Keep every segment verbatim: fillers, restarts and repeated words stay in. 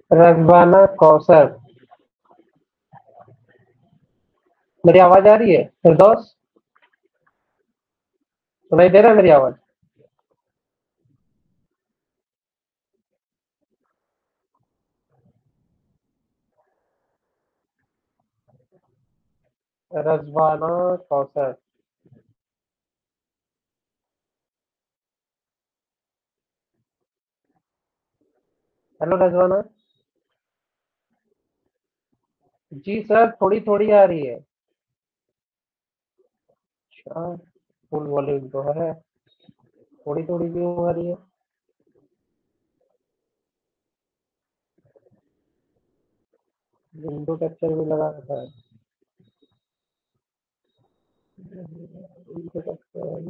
रज़वाना कौसर। मेरी आवाज आ रही है फिरदौस? सुनाई दे रहा है मेरी आवाज? रज़वाना कौसर। हेलो रज़वाना। जी सर, थोड़ी थोड़ी आ रही है। अच्छा, फुल वॉल्यूम तो है, थोड़ी थोड़ी क्यों आ रही है? विंडो कैप्चर भी लगा रखा है। Window capture.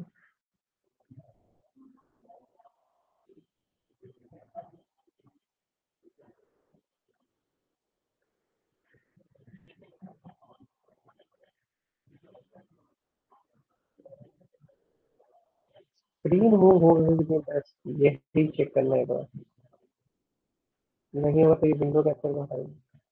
स्क्रीन मूव हो रही है बस, यही चेक करना है एक बार। नहीं हो तो ये विंडो कैप्चर का फाइल।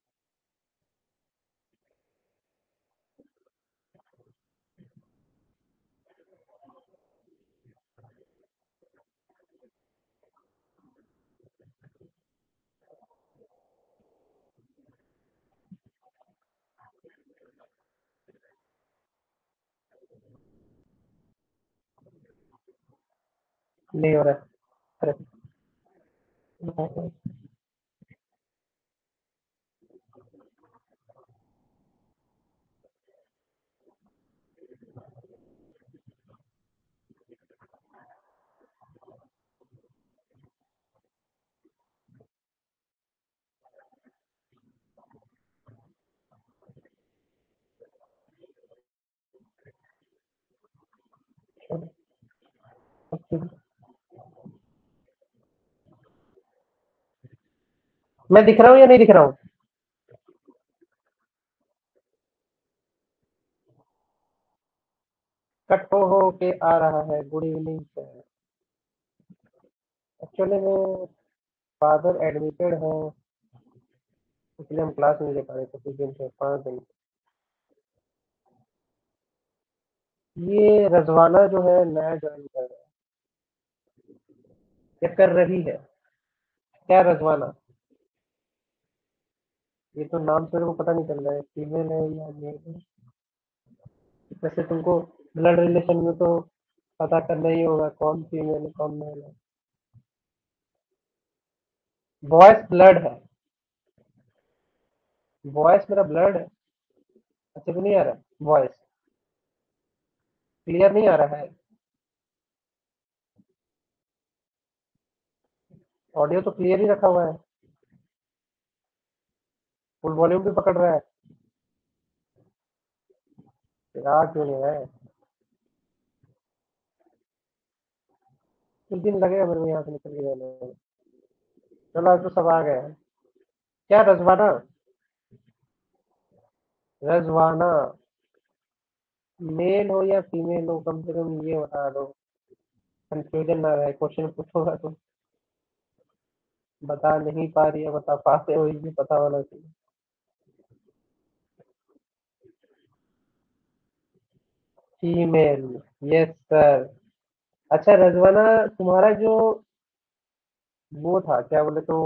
नहीं हो रहा है। अरे, मैं दिख रहा हूँ या नहीं दिख रहा हूँ? कट हो हो के आ रहा है। Good evening sir. एक्चुअली में फादर एडमिटेड है, इसलिए हम क्लास नहीं ले पा रहे थे कुछ दिन से, पाँच दिन। ये रजवाना जो है नया ज्वाइन कर रहा है, या कर रही है। क्या रजवाना? ये तो नाम से मेरे को पता नहीं चल रहा है, फीमेल है या मेल है। वैसे तुमको ब्लड रिलेशन में तो पता करना ही होगा कौन फीमेल है कौन मेल है। वॉइस ब्लड है। वॉइस मेरा ब्लड है। अच्छे से नहीं आ रहा वॉइस? क्लियर नहीं आ रहा है? ऑडियो तो क्लियर ही रखा हुआ है, फुल वॉल्यूम भी पकड़ रहा है। फिर आ क्यों नहीं रहा है? कुछ दिन लगेगा मेरे को यहाँ से निकल के जाने में। चलो आज तो सब आ गए हैं। क्या रजवाना? रजवाना मेल हो या फीमेल हो, कम से कम ये बता दो, कंफ्यूजन ना रहे। क्वेश्चन पूछोगा तो बता नहीं पा रही है, बता पाते हो ये पता होना चाहिए। फीमेल। Yes sir. अच्छा रजवाना, तुम्हारा जो वो था क्या बोले तो,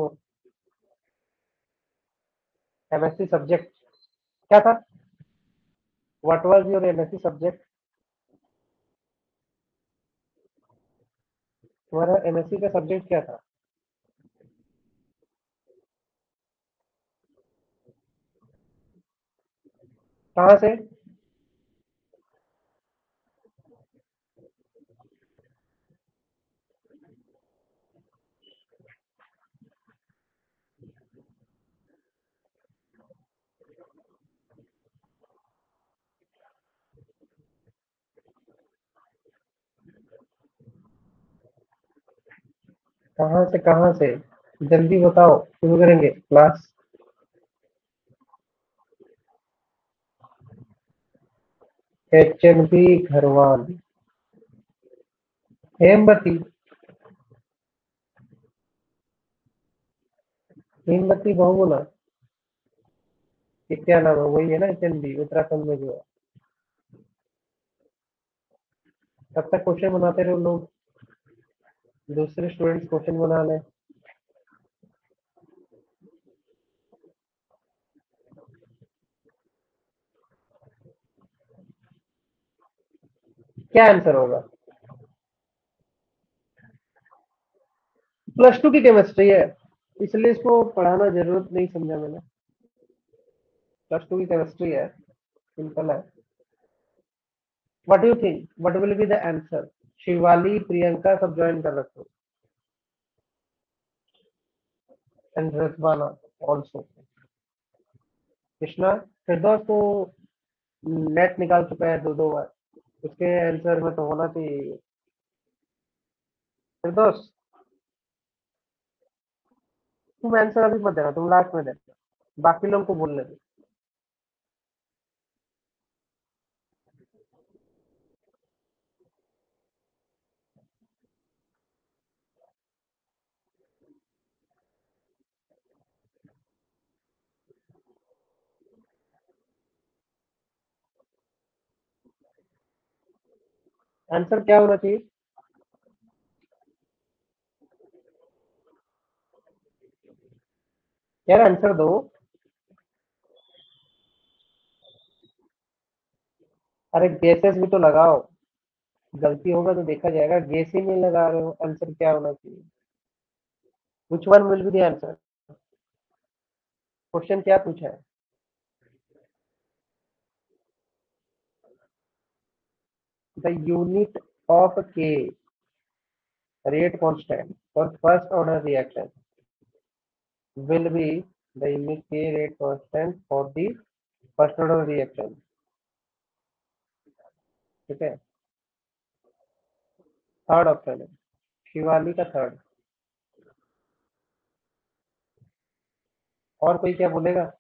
एमएससी सब्जेक्ट क्या था? What was your MSc subject? तुम्हारा एमएससी का सब्जेक्ट क्या था? कहाँ से? कहाँ से कहाँ से? जल्दी बताओ, शुरू करेंगे class. H N B Garhwal. Hemvati. भीमबत्ती बहुगुणा, ये क्या नाम है? वही है ना एच एन बी, उत्तराखंड में जो है। तब तक क्वेश्चन बनाते रहो लोग, दूसरे स्टूडेंट्स क्वेश्चन बना लें। क्या आंसर होगा? प्लस टू की केमिस्ट्री है, इसलिए इसको पढ़ाना जरूरत नहीं समझा मैंने। प्लस टू की केमिस्ट्री है, सिंपल है। What do you think what will be the answer? Shivali, Priyanka सब ज्वाइन कर रखो, एंड रजवाना ऑल्सो। कृष्णा, फिरदौस तो नेट निकाल चुका है दो दो बार, उसके आंसर में तो होना चाहिए। फिरदौस, तुम आंसर अभी मत देना, तुम लास्ट में देना, बाकी लोगों को बोलने दो। आंसर क्या होना चाहिए? यार आंसर दो। अरे गेसेस भी तो लगाओ, गलती होगा तो देखा जाएगा। गेस ही नहीं लगा रहे हो, आंसर क्या होना चाहिए? Which one will be the answer? Question क्या पूछा है? द यूनिट ऑफ के rate constant for first order reaction will be the unit K rate constant for the first order reaction। ठीक है, थर्ड ऑप्शन है शिवाली का, थर्ड। और कोई क्या बोलेगा?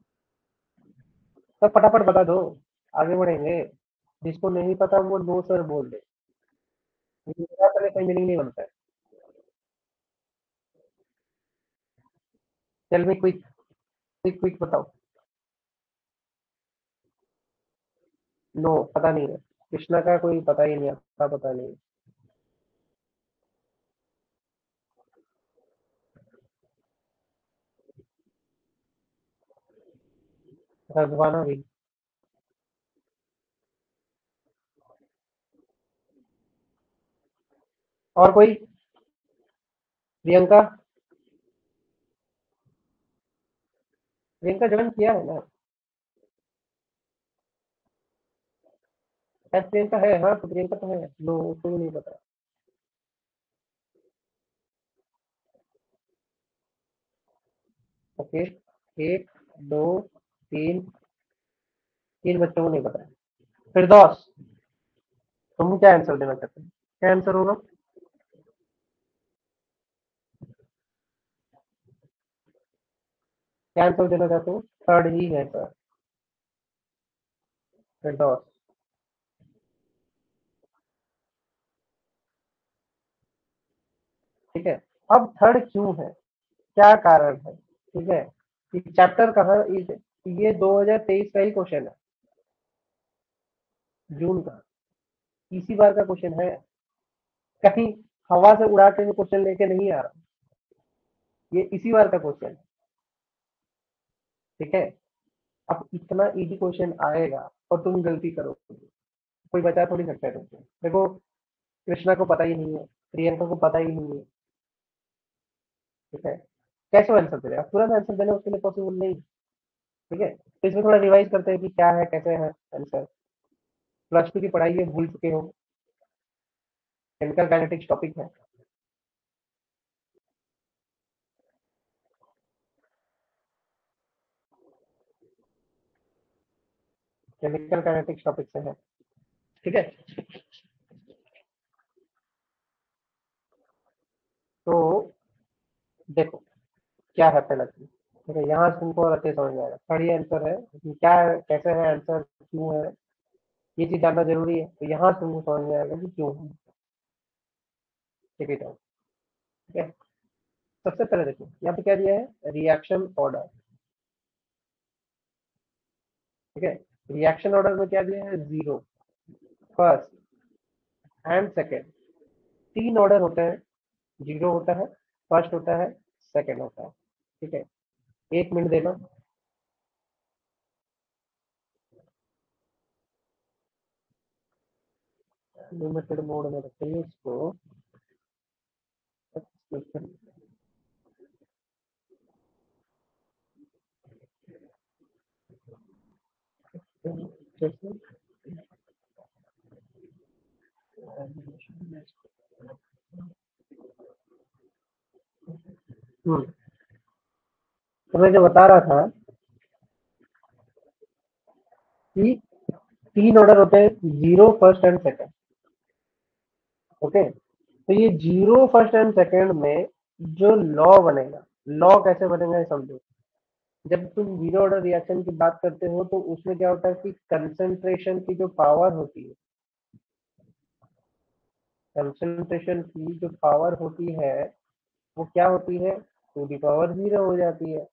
सब फटाफट बता दो, आगे बढ़ेंगे। जिसको नहीं पता वो नो सर बोल दे, मेरा पहले कोई मीनिंग नहीं बनता है। चल मैं क्विक क्विक क्विक बताओ। नो, पता नहीं है। कृष्णा का कोई पता ही नहीं, आता पता नहीं। रजवाना भी। और कोई? प्रियंका, प्रियंका ज्वाइन किया है ना? शायद प्रियंका है, हाँ तो प्रियंका तो है। नो, उसको भी नहीं पता। ओके, एक, दो, तीन, तीन बच्चों को नहीं पता है। फिरदौस, तुम क्या आंसर देना चाहते हो? क्या आंसर होगा? क्या आंसर देना चाहते हो? थर्ड ही है सर, फिरदौस। ठीक है, अब थर्ड क्यों है, क्या कारण है? ठीक है, ये चैप्टर कहाँ, इस- ये दो हज़ार तेईस का ही क्वेश्चन है, जून का। इसी बार का क्वेश्चन है, कहीं हवा से उड़ा के क्वेश्चन लेके नहीं आ रहा, ये इसी बार का क्वेश्चन है। ठीक है, अब इतना इजी क्वेश्चन आएगा और तुम गलती करोगे, कोई बचा थोड़ी सकता है तुमसे। देखो, कृष्णा को पता ही नहीं है, प्रियंका को पता ही नहीं है। ठीक है, कैसे आंसर दे रहे हैं? तुरंत आंसर देना उसके लिए पॉसिबल नहीं। ठीक है, तो इसमें थोड़ा रिवाइज करते हैं कि क्या है, कैसे है आंसर। प्लस टू की पढ़ाई ये भूल चुके हो, केमिकल काइनेटिक्स टॉपिक है। केमिकल काइनेटिक्स टॉपिक से है। ठीक है, तो देखो क्या है पहला चीज। ठीक है, यहाँ से तुमको अच्छे से समझ में आएगा, थर्ड ये आंसर है कि क्या है, कैसे है आंसर, क्यों है, ये चीज जानना जरूरी है। तो यहाँ से तुमको समझ में आएगा कि क्यों है। ठीक है, ठीक है। सबसे पहले देखो यहाँ पे क्या दिया है, रिएक्शन ऑर्डर। ठीक है, रिएक्शन ऑर्डर में क्या दिया है, जीरो, फर्स्ट एंड सेकेंड। तीन ऑर्डर होते हैं, जीरो होता है, फर्स्ट होता है, सेकेंड होता है। ठीक है, एक मिनट देना। लिमिटेड मोड में रखेंगे इसको। हम्म, तो मैं जो बता रहा था कि तीन ऑर्डर होते हैं, zero, first and second. Okay, तो ये जीरो, फर्स्ट एंड सेकंड में जो लॉ बनेगा, लॉ कैसे बनेगा ये समझो। जब तुम जीरो ऑर्डर रिएक्शन की बात करते हो तो उसमें क्या होता है कि कंसंट्रेशन की जो पावर होती है, कंसंट्रेशन की जो पावर होती है वो क्या होती है, टू दी पावर जीरो हो जाती है।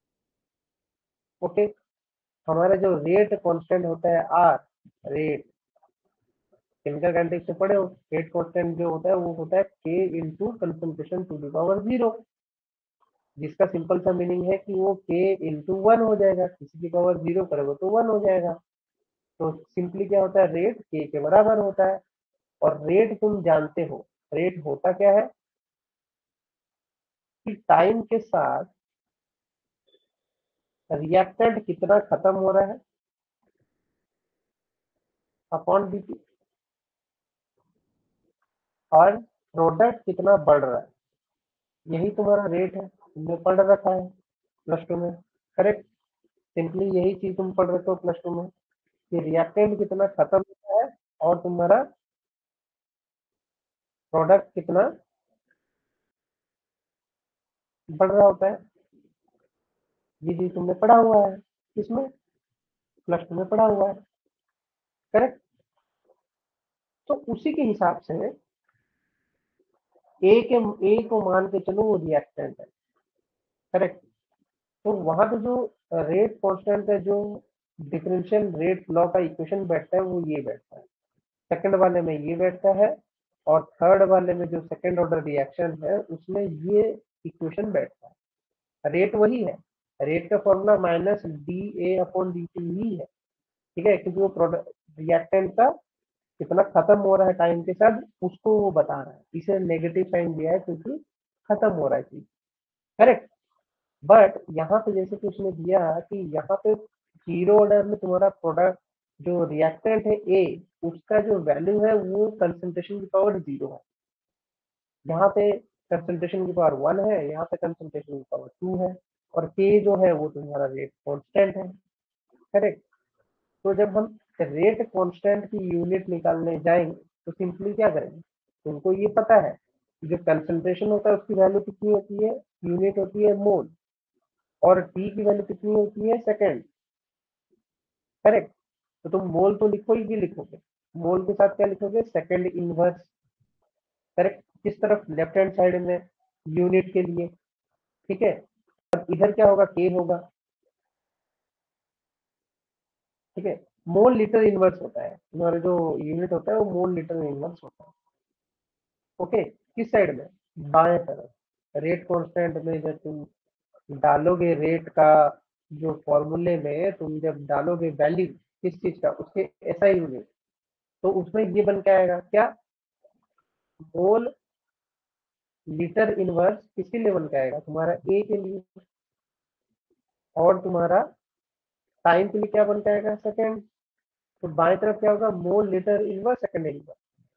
ओके, हमारा जो रेट कांस्टेंट होता है आर, रेट केमिकल काइनेटिक्स से पढ़े हो, रेट कांस्टेंट जो होता है वो होता है के into concentration to the power zero, जिसका सिंपल सा मीनिंग है कि वो के इंटू वन हो जाएगा, किसी की पावर जीरो करोगे तो वन हो जाएगा। तो सिंपली क्या होता है, रेट के के बराबर होता है। और रेट तुम जानते हो, रेट होता क्या है कि टाइम के साथ रिएक्टेंट कितना खत्म हो रहा है अपॉन डी पी, और प्रोडक्ट कितना बढ़ रहा है, यही तुम्हारा रेट है, तुमने पढ़ रखा है प्लस टू में। करेक्ट, सिंपली यही चीज तुम पढ़ रखे हो प्लस टू में कि रिएक्टेंट कितना खत्म होता है और तुम्हारा प्रोडक्ट कितना बढ़ रहा होता है। ये चीज तुमने पढ़ा हुआ है, किसमें, प्लस टू में पढ़ा हुआ है। करेक्ट, तो उसी के हिसाब से ए के ए को मान के चलो वो रिएक्टेंट है। करेक्ट, तो वहां पे जो रेट कांस्टेंट है, जो डिफरेंशियल रेट लॉ का इक्वेशन बैठता है वो ये बैठता है, सेकंड वाले में ये बैठता है, और थर्ड वाले में जो सेकंड ऑर्डर रिएक्शन है उसमें ये इक्वेशन बैठता है। रेट वही है, रेट का formula minus D A upon D T ही है। ठीक है, क्योंकि वो प्रोडक्ट रिएक्टेंट का कितना खत्म हो रहा है टाइम के साथ उसको वो बता रहा है, इसे नेगेटिव साइन दिया है क्योंकि खत्म हो रहा है चीज। करेक्ट, बट यहाँ पे जैसे कि उसने दिया कि यहाँ पे जीरो ऑर्डर में तुम्हारा प्रोडक्ट जो रिएक्टेंट है ए, उसका जो वैल्यू है वो कंसंट्रेशन की पावर जीरो है। यहाँ पे कंसंट्रेशन की पावर वन है, यहाँ पे कंसंट्रेशन की पावर टू है, और के जो है वो तुम्हारा रेट कांस्टेंट है। करेक्ट, तो जब हम रेट कांस्टेंट की यूनिट निकालने जाएंगे तो सिंपली क्या करेंगे, तुमको ये पता है जो कंसंट्रेशन होता है उसकी वैल्यू कितनी होती है, यूनिट होती है मोल, और टी की वैल्यू कितनी होती है, सेकेंड। करेक्ट, तो तुम मोल तो लिखो ही लिखोगे, मोल के साथ क्या लिखोगे, सेकेंड इनवर्स। करेक्ट, किस तरफ, लेफ्ट हैंड साइड में यूनिट के लिए। ठीक है, अब इधर क्या होगा, के होगा। ठीक है, मोल लीटर इनवर्स होता है, तुम्हारा जो यूनिट होता है वो मोल लीटर इनवर्स होता है। ओके, किस साइड में, बाएं तरफ। रेट कांस्टेंट में जब तुम डालोगे रेट का, जो फॉर्मूले में तुम जब डालोगे वैल्यू किस चीज का, उसके ऐसा यूनिट, तो उसमें ये बन के आएगा क्या, मोल लीटर इनवर्स किसके लिए बन के आएगा, तुम्हारा ए के लिए, और तुम्हारा टाइम के लिए क्या बन के आएगा, सेकेंड। तो बाएं तरफ क्या होगा, mole litre inverse second inverse,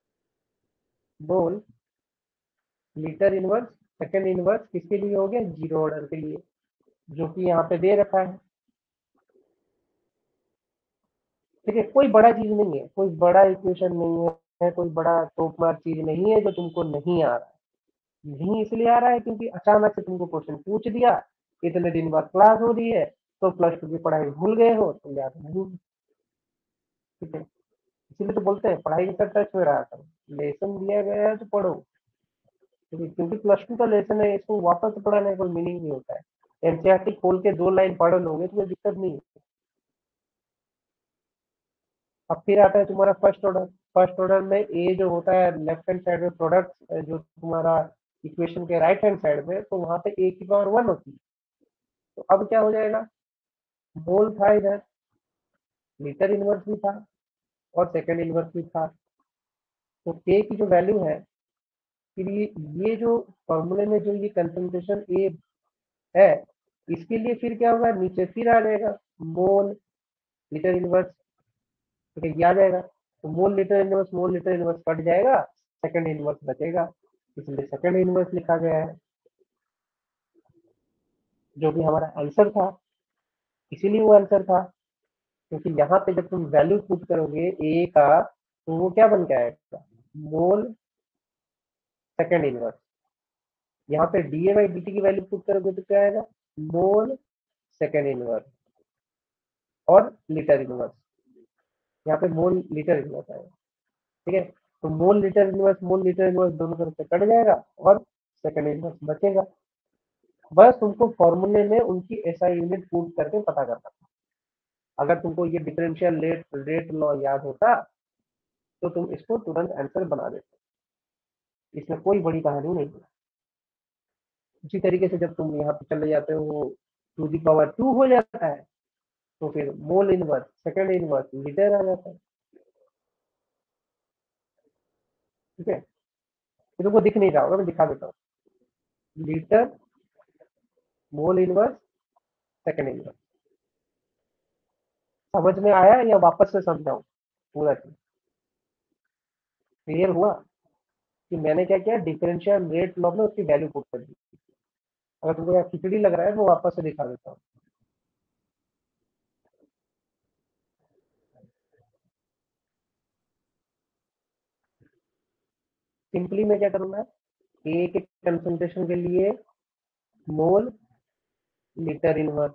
mole litre inverse second inverse किसके लिए हो गया, जीरो ऑर्डर के लिए, जो कि यहाँ पे दे रखा है। ठीक है, कोई बड़ा चीज नहीं है, कोई बड़ा इक्वेशन नहीं है, कोई बड़ा टॉप मार्क चीज नहीं है जो तुमको नहीं आ रहा है। नहीं इसलिए आ रहा है क्योंकि अचानक से तुमको क्वेश्चन पूछ दिया, इतने दिन बाद क्लास हो रही है, तो प्लस टू की पढ़ाई भूल गए हो, तो याद नहीं। ठीक है, इसीलिए तो बोलते हैं पढ़ाई के साथ टच में रहा करो, लेसन दिया गया है तो पढ़ो। क्योंकि प्लस टू का लेसन है, इसको वापस से पढ़ाने का कोई मीनिंग नहीं होता है। एनसीईआरटी खोल के दो लाइन पढ़ लोगे तो कोई दिक्कत नहीं है। अब फिर आता है तुम्हारा फर्स्ट ऑर्डर। फर्स्ट ऑर्डर में ए जो होता है लेफ्ट हैंड साइड में प्रोडक्ट जो तुम्हारा इक्वेशन के राइट हैंड साइड में, तो वहां पे ए की पावर वन होती है। तो अब क्या हो जाएगा, मोल था इधर, लीटर इनवर्स भी था और सेकंड इनवर्स भी था। तो के की जो वैल्यू है, फिर ये ये जो फॉर्मूले में जो ये कंसंट्रेशन ए है, इसके लिए फिर क्या होगा, नीचे फिर आ जाएगा मोल लीटर इनवर्स। ठीक है, ये आ जाएगा। तो mole litre inverse mole litre inverse cut जाएगा, सेकंड इनवर्स बचेगा, इसलिए सेकंड इनवर्स लिखा गया है, जो कि हमारा आंसर था। इसीलिए वो आंसर था, क्योंकि यहाँ पे जब तुम वैल्यू पुट करोगे ए का, तो वो क्या बन के आएगा, मोल सेकंड इनवर्स। यहाँ पे D A by D T value वैल्यू पुट करोगे तो क्या आएगा, मोल सेकंड इनवर्स और लीटर इनवर्स। यहाँ पे मोल लीटर इनवर्स आएगा। ठीक है, तो mole litre inverse mole litre inverse दोनों तरफ से कट जाएगा और सेकंड इनवर्स बचेगा। बस तुमको फॉर्मूले में उनकी एसआई यूनिट पुट करके पता करना था। अगर तुमको ये डिफरेंशियल रेट रेट लॉ याद होता तो तुम इसको तुरंत आंसर बना देते। इसमें कोई बड़ी कहानी नहीं है। उसी तरीके से जब तुम यहाँ पे चले जाते हो, टू दी पावर टू हो जाता है, तो फिर mole inverse second inverse litre आ जाता है। ठीक है, ये तुमको दिख नहीं रहा होगा, मैं दिखा देता हूँ। Litre, mole inverse, second inverse. समझ में आया या वापस से समझाऊं पूरा चीज? क्लियर हुआ कि मैंने क्या किया, डिफरेंशियल रेट लॉ में उसकी वैल्यू पुट कर दी। अगर तुमको यहाँ खिचड़ी लग रहा है तो वापस से दिखा देता हूँ। सिंपली मैं क्या करूंगा, ए के कंसंट्रेशन के लिए मोल लीटर इनवर्स,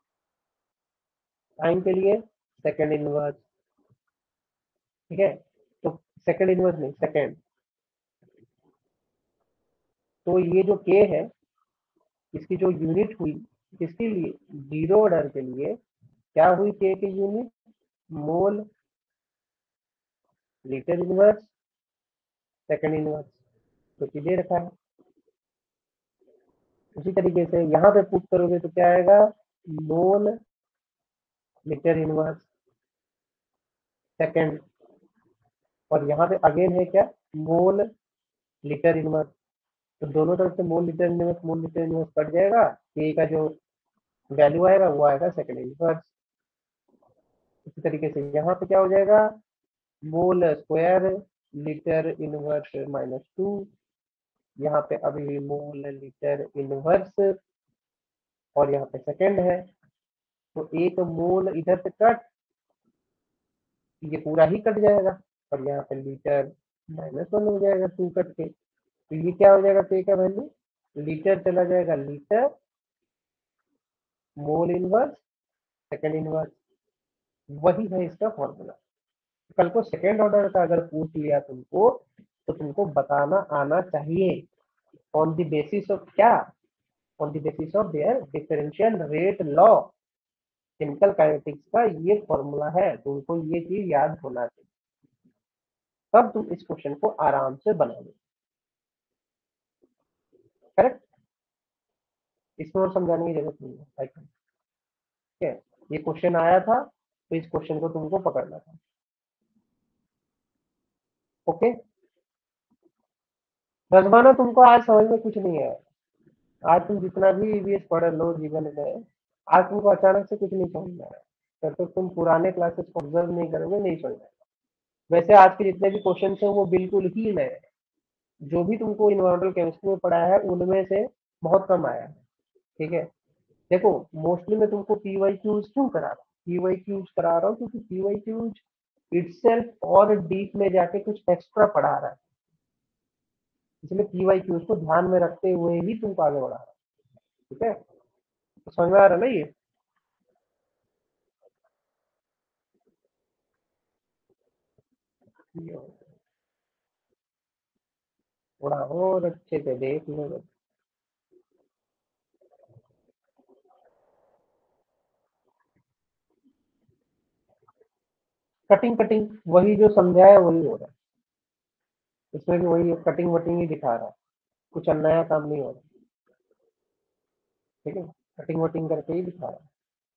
टाइम के लिए सेकंड इनवर्स। ठीक है, तो सेकंड इनवर्स नहीं, सेकंड। तो ये जो के है, इसकी जो यूनिट हुई, किसके लिए, जीरो ऑर्डर के लिए क्या हुई के की unit, mole litre inverse second inverse. तो दे रखा है। उसी तरीके से यहाँ पे पुट करोगे तो क्या आएगा, मोल लीटर इनवर्स सेकंड, और यहाँ पे अगेन है क्या, मोल लीटर इनवर्स। तो दोनों तरफ से mole litre inverse mole litre inverse cut जाएगा, के का जो वैल्यू आएगा वो आएगा सेकंड इनवर्स। इसी तरीके से यहाँ पे क्या हो जाएगा, mole square litre inverse minus two. यहाँ पे अभी मोल लीटर इनवर्स और यहाँ पे सेकंड है, तो एक मोल इधर से कट, ये पूरा ही कट जाएगा, और यहाँ पे लीटर माइनस वन हो जाएगा टू कट के। तो ये क्या हो जाएगा, के का वैल्यू लीटर चला जाएगा, litre mole inverse second inverse. वही है इसका फॉर्मूला। कल को सेकंड ऑर्डर का अगर पूछ लिया तुमको, तो तुमको बताना आना चाहिए ऑन द बेसिस ऑफ क्या, on the basis of their differential rate law. Chemical kinetics का ये फॉर्मूला है, तुमको ये चीज याद होना चाहिए, तब तुम इस क्वेश्चन को आराम से बनाओगे। करेक्ट, इसमें और समझाने की जरूरत नहीं है। ठीक है, ये क्वेश्चन आया था तो इस क्वेश्चन को तुमको पकड़ना था। ओके, रजमाना तुमको आज समझ में कुछ नहीं है। आज तुम जितना भी ईवीएस पढ़ लो जीवन में, आज तुमको अचानक से कुछ नहीं समझ में आया। जब तक तुम पुराने क्लासेस को ऑब्जर्व नहीं करोगे नहीं समझ में आएगा। वैसे आज के जितने भी क्वेश्चन हैं वो बिल्कुल ही नए हैं। जो भी तुमको इन्वायरमेंटल केमिस्ट्री में पढ़ा है उनमें से बहुत कम आया है। ठीक है, देखो मोस्टली मैं तुमको पी वाई क्यूज क्यों करा रहा हूँ, पी वाई क्यूज करा रहा हूँ क्योंकि पी वाई क्यूज इटसेल्फ और डीप में जाके कुछ एक्स्ट्रा पढ़ा रहा है। इसलिए पी वाई क्यूज को ध्यान में रखते हुए ही तुमको आगे बढ़ा रहा है। ठीक है, तो समझ में आ रहा है ना ये? थोड़ा और अच्छे से देख लो। कटिंग कटिंग वही जो समझाया वही हो रहा है। इसमें भी वही कटिंग वटिंग ही दिखा रहा है, कुछ नया काम नहीं हो रहा। ठीक है, कटिंग वटिंग करके ही दिखा रहा है।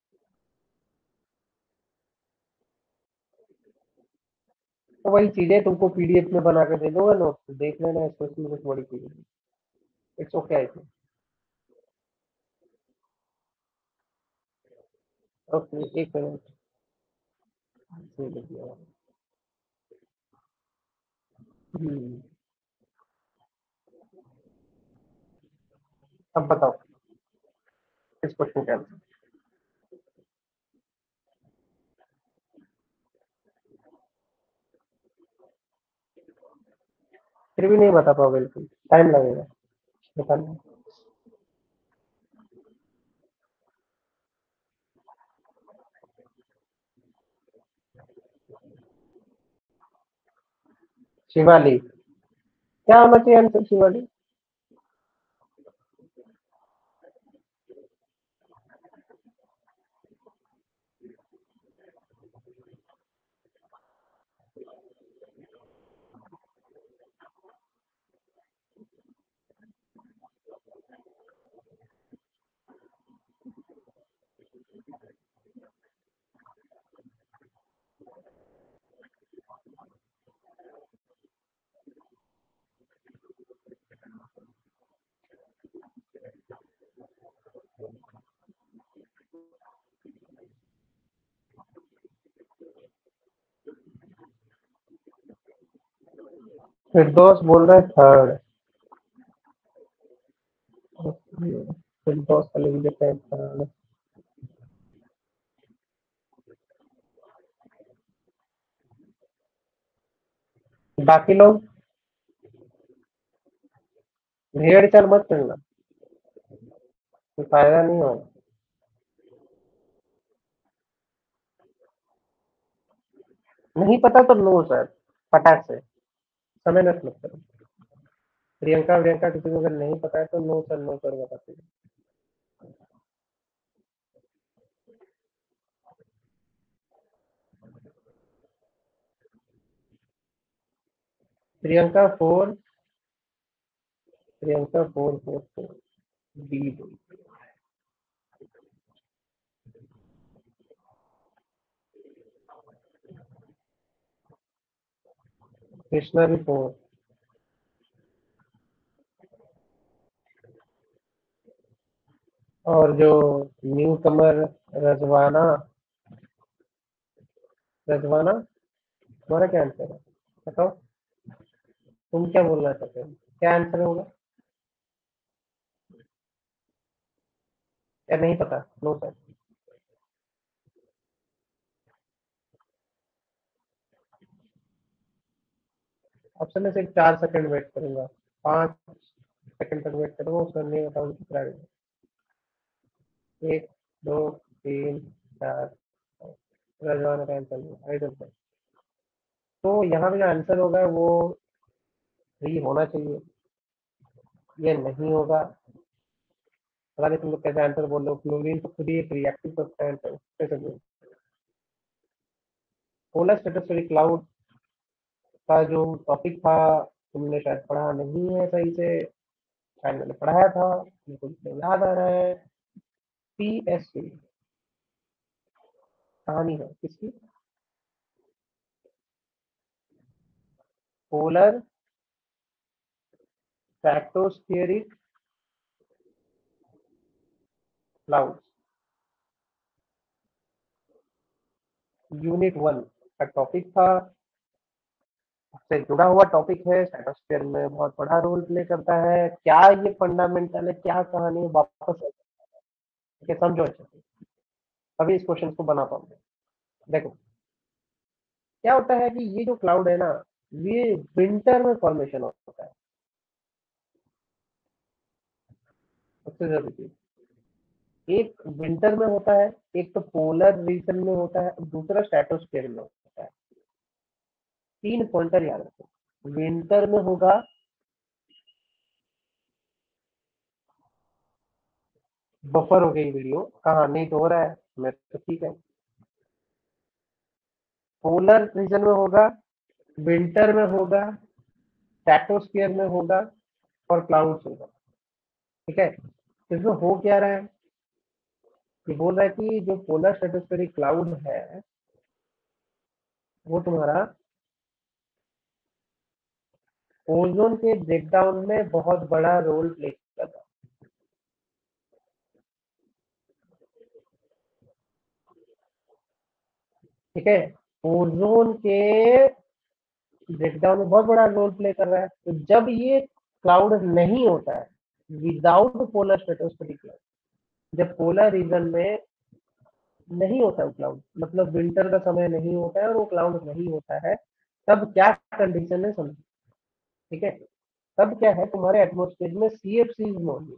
तो वही चीजें तुमको पीडीएफ में बना के दे दूंगा, नोट देख लेना, इसको इसमें कुछ बड़ी चीज नहीं। It's okay I think. Okay, एक मिनट। हम्म, अब बताओ इस क्वेश्चन का आंसर। फिर भी नहीं बता पाओ, बिल्कुल टाइम लगेगा बताने में। शिवाली, क्या होना चाहिए आंसर शिवाली? फिरदौस बोल रहे थर्ड। फिरदौस का लिख देते हैं थर्ड। बाकी लोग भेड़ चाल मत करना, कोई फायदा नहीं होगा। नहीं पता तो नो सर, फटाक से, समय नष्ट मत करो। प्रियंका प्रियंका किसी को अगर नहीं पता है तो नो सर नो सर बताते हैं। Priyanka four, Priyanka four four four D दो। कृष्णा भी फोर। और जो न्यू कमर रजवाना, रजवाना तुम्हारा क्या आंसर है? बताओ, तुम क्या बोलना चाहते हो, क्या आंसर होगा? या नहीं पता, नो सर। ऑप्शन में सिर्फ चार सेकंड वेट करूंगा, पांच सेकंड तक वेट करूंगा, उसमें नहीं बताऊंगा कितना है। एक, दो, तीन, चार, रजवाना का आंसर नहीं, आई डोंट नो। तो यहाँ पे जो आंसर होगा वो थ्री होना चाहिए, ये नहीं होगा। पता नहीं तुम लोग कैसे आंसर बोल रहे हो, क्लोरीन तो खुद ही एक रिएक्टिव सब्सटेंस है, कैसे बोल। पोलर स्ट्रेटोस्फेरिक क्लाउड का जो टॉपिक था तुमने शायद पढ़ा नहीं है सही से, शायद मैंने पढ़ाया था, मेरे को इतना याद आ रहा है। पी एस सी कहानी है किसकी? Polar stratospheric cloud, unit one का टॉपिक था। से जुड़ा हुआ टॉपिक है, स्ट्रेटोस्फेयर में बहुत बड़ा रोल प्ले करता है, क्या ये फंडामेंटल है, क्या कहानी है, वापस से- ठीक है, समझो अच्छे से, अभी इस क्वेश्चन को बना पाऊंगा। देखो, क्या होता है कि ये जो क्लाउड है ना, ये विंटर में फॉर्मेशन होता है, सबसे जरूरी चीज। एक विंटर में होता है, एक तो पोलर रीजन में होता है, दूसरा स्ट्रेटोस्फेयर में होता है। तीन पॉइंटर याद रखो, विंटर में होगा, बफर हो गई वीडियो, कहाँ नहीं तो हो रहा है, मैं तो ठीक है। पोलर रीजन में होगा, विंटर में होगा, स्ट्रेटोस्फीयर में होगा, और क्लाउड्स होगा। ठीक है, इसमें हो क्या रहा है, ये बोल रहा है कि जो पोलर स्ट्रेटोस्फेरिक क्लाउड है वो तुम्हारा ओजोन के ब्रेकडाउन में बहुत बड़ा रोल प्ले कर रहा है। ठीक है, ओजोन के ब्रेकडाउन में बहुत बड़ा रोल प्ले कर रहा है। तो जब ये क्लाउड नहीं होता है, विदाउट पोलर स्ट्रेटोस्फेरिक क्लाउड, जब पोलर रीजन में नहीं होता है क्लाउड, मतलब विंटर का समय नहीं होता है और वो क्लाउड नहीं होता है, तब क्या कंडीशन है समझो। ठीक है, तब क्या है, तुम्हारे एटमोस्फेयर में सी एफ सी मौजूद।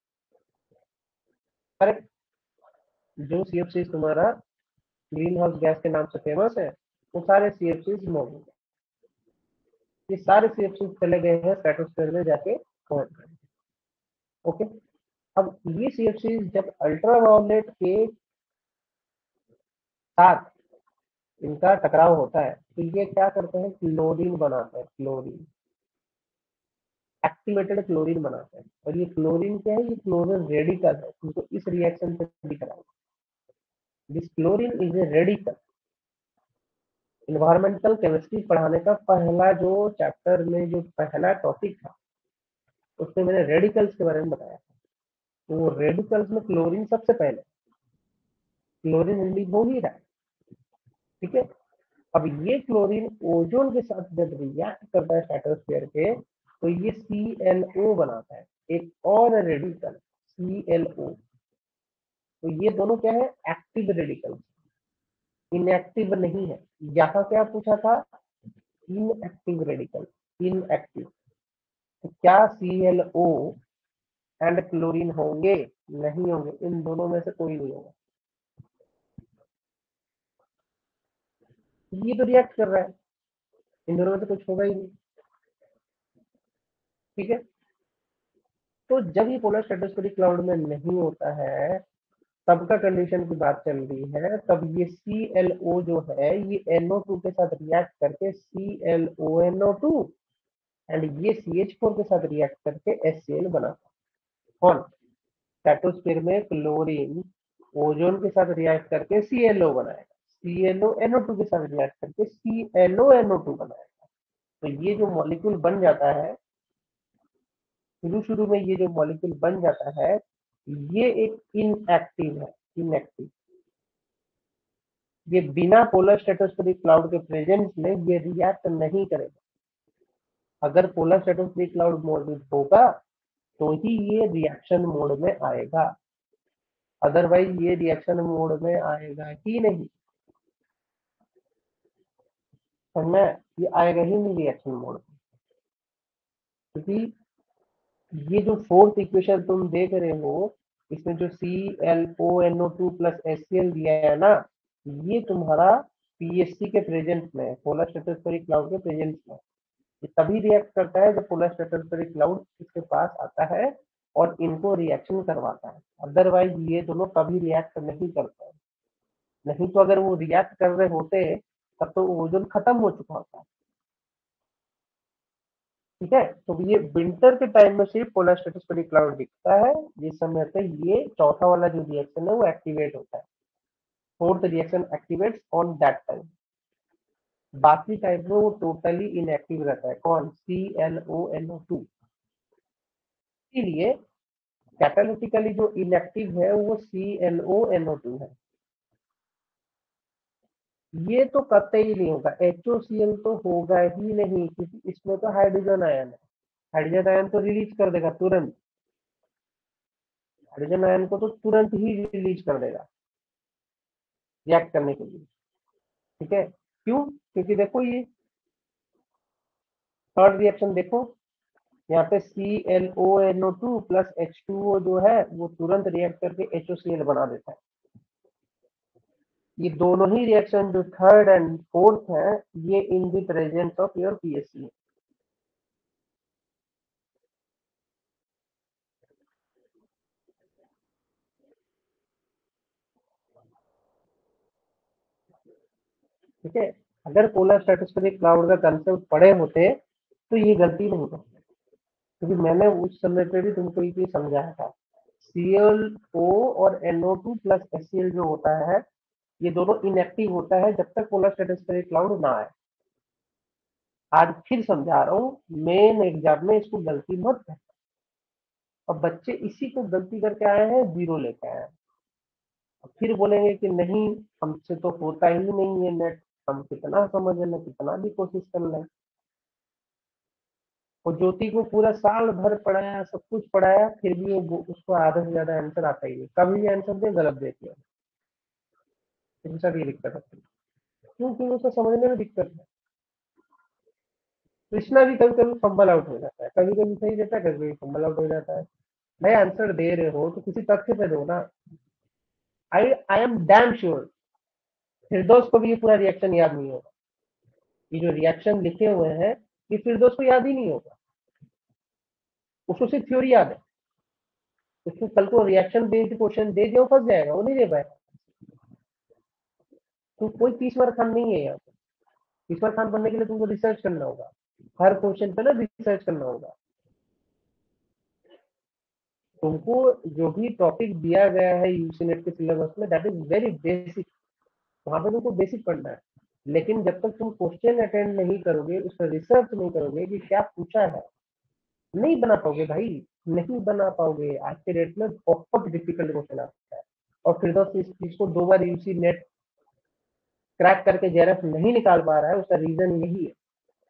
करेक्ट, जो सी एफ सी तुम्हारा ग्रीन हाउस गैस के नाम से फेमस है, वो सारे सी एफ सी मौजूद है। ये सारे सी एफ सी चले गए हैं स्ट्रेटोस्फेयर में जाके पहुंच गए। ओके, अब ये सी एफ सी जब अल्ट्रावायलेट के साथ इनका टकराव होता है, तो ये क्या करते हैं, क्लोरीन बनाते हैं, क्लोरीन, एक्टिवेटेड क्लोरीन बनाते हैं। और ये क्लोरीन क्या है, ये क्लोरीन रेडिकल है, तुमको इस रिएक्शन से दिख रहा है। This chlorine is a radical. Environmental chemistry पढ़ाने का पहला जो चैप्टर में जो पहला टॉपिक था, उसमें मैंने रेडिकल्स के बारे में बताया। तो वो रेडिकल्स में क्लोरीन सबसे पहले, क्लोरीन रिलीज हो ही रहा है। ठीक है, अब ये क्लोरीन ओजोन के साथ जब रिएक्ट करता है स्ट्रेटोस्फेयर के, तो ये सी एल ओ बनाता है, एक और रेडिकल सी एल ओ। तो ये दोनों क्या है, एक्टिव रेडिकल, इनएक्टिव नहीं है। यहाँ क्या पूछा था, इनएक्टिव रेडिकल, इनएक्टिव। तो क्या C L O and chlorine होंगे, नहीं होंगे, इन दोनों में से कोई नहीं होगा। ये तो रिएक्ट कर रहा है, इन दोनों में से कुछ होगा ही नहीं। ठीक है, तो जब ये पोलर स्ट्रेटोस्फेरिक क्लाउड में नहीं होता है, तब का कंडीशन की बात चल रही है, तब ये सी एल ओ जो है ये एन ओ टू के साथ रिएक्ट करके C L O N O two and ये सी एच फोर के साथ रिएक्ट करके एच सी एल बनाता है। कौन, स्ट्रेटोस्फीयर में क्लोरीन ओजोन के साथ रिएक्ट करके सी एल ओ बनाएगा, C L O N O two के साथ रिएक्ट करके C L O N O two बनाएगा। तो ये जो मॉलिक्यूल बन जाता है, शुरू शुरू में ये जो मॉलिक्यूल बन जाता है, ये एक इनएक्टिव है, इनएक्टिव। ये बिना पोलर स्ट्रेटोस्फेरिक क्लाउड के प्रेजेंस में ये रिएक्ट नहीं करेगा। अगर पोलर स्ट्रेटोस्फेरिक क्लाउड मौजूद होगा तो ही ये रिएक्शन मोड में आएगा, अदरवाइज ये रिएक्शन मोड में आएगा ही नहीं। समझ में, ये आएगा ही नहीं रिएक्शन मोड में, क्योंकि ये जो फोर्थ इक्वेशन तुम देख रहे हो, इसमें जो C L O N O two plus H C L दिया है ना, ये तुम्हारा पी एस सी के प्रेजेंस में, पोलर स्ट्रेटोस्फेरिक क्लाउड के प्रेजेंस में, ये तभी रिएक्ट करता है जब पोलर स्ट्रेटोस्फेरिक क्लाउड इसके पास आता है और इनको रिएक्शन करवाता है। अदरवाइज ये दोनों कभी रिएक्ट नहीं करते हैं। नहीं तो अगर वो रिएक्ट कर रहे होते तब तो ओजोन खत्म हो चुका होता। ठीक है, तो ये विंटर के टाइम में सिर्फ पोलर स्ट्रेटोस्फेरिक क्लाउड दिखता है, जिस समय पे ये चौथा वाला जो रिएक्शन है वो एक्टिवेट होता है, fourth reaction activates on that time. बाकी टाइम में वो टोटली इनएक्टिव रहता है। कौन, C L O N O two. इसीलिए कैटालिटिकली जो इनएक्टिव है वो C L O N O two है। ये तो कतई नहीं होगा, एच ओ सी एल तो होगा ही नहीं, क्योंकि इसमें तो हाइड्रोजन आयन है। हाइड्रोजन आयन तो रिलीज कर देगा तुरंत, हाइड्रोजन आयन को तो तुरंत ही रिलीज कर देगा रिएक्ट करने के लिए। ठीक है, क्यों, क्योंकि देखो ये थर्ड रिएक्शन देखो, यहाँ पे C L O N O two plus H two O जो है वो तुरंत रिएक्ट करके एच ओ सी एल बना देता है। ये दोनों ही रिएक्शन जो थर्ड एंड फोर्थ है, ये in the presence of your P S C है। ठीक है, अगर पोलर स्ट्रेटोस्फेरिक क्लाउड का कंसेप्ट पढ़े होते तो ये गलती नहीं होती, क्योंकि मैंने उस समय पे भी तुमको ये चीज समझाया था। सी एल ओ और N O two plus S C L जो होता है, ये दोनों इनएक्टिव होता है जब तक पोलर स्ट्रेटोस्फेरिक क्लाउड ना आए। आज फिर समझा रहा हूँ, मेन एग्जाम में इसको गलती मत कर। अब बच्चे इसी को गलती करके आए हैं, जीरो लेके आए हैं। अब फिर बोलेंगे कि नहीं, हमसे तो होता ही नहीं है नेट, हम कितना समझ लें, कितना भी कोशिश कर लें। और ज्योति को पूरा साल भर पढ़ाया, सब कुछ पढ़ाया, फिर भी वो उसको आधा से ज्यादा आंसर आता ही नहीं, कभी भी आंसर दे गलत देती है। इसके साथ ये दिक्कत आती है, क्योंकि उसको समझने में दिक्कत है। कृष्णा भी कभी कभी फंबल आउट हो जाता है, कभी कभी सही देता है, कभी कभी फंबल आउट हो जाता है। भाई आंसर दे रहे हो तो किसी तथ्य पे दो ना। I I am damn sure Firdaus को भी ये पूरा रिएक्शन याद नहीं होगा। ये जो रिएक्शन लिखे हुए हैं, ये फिरदौस को याद ही नहीं होगा। उसको सिर्फ थ्योरी याद है। उसको कल को रिएक्शन बेस्ड क्वेश्चन दे दिया, फंस जाएगा, वो नहीं दे पाएगा। तो कोई तीसवर खान नहीं है यहाँ पे। तीसवर खान बनने के लिए तुमको रिसर्च करना होगा, हर क्वेश्चन पे ना रिसर्च करना होगा। तुमको जो भी टॉपिक दिया गया है यूसीनेट के सिलेबस में, दैट इज वेरी बेसिक। वहां पे तुमको बेसिक पढ़ना है। लेकिन जब तक तुम क्वेश्चन अटेंड नहीं करोगे, उस पर रिसर्च नहीं करोगे कि क्या पूछा है, नहीं बना पाओगे भाई। नहीं बना पाओगे। आज के डेट में बहुत डिफिकल्ट क्वेश्चन आता है। और फिर तो इस चीज को दो बार यूसी नेट क्रैक करके जेआरएफ नहीं निकाल पा रहा है, उसका रीजन यही है।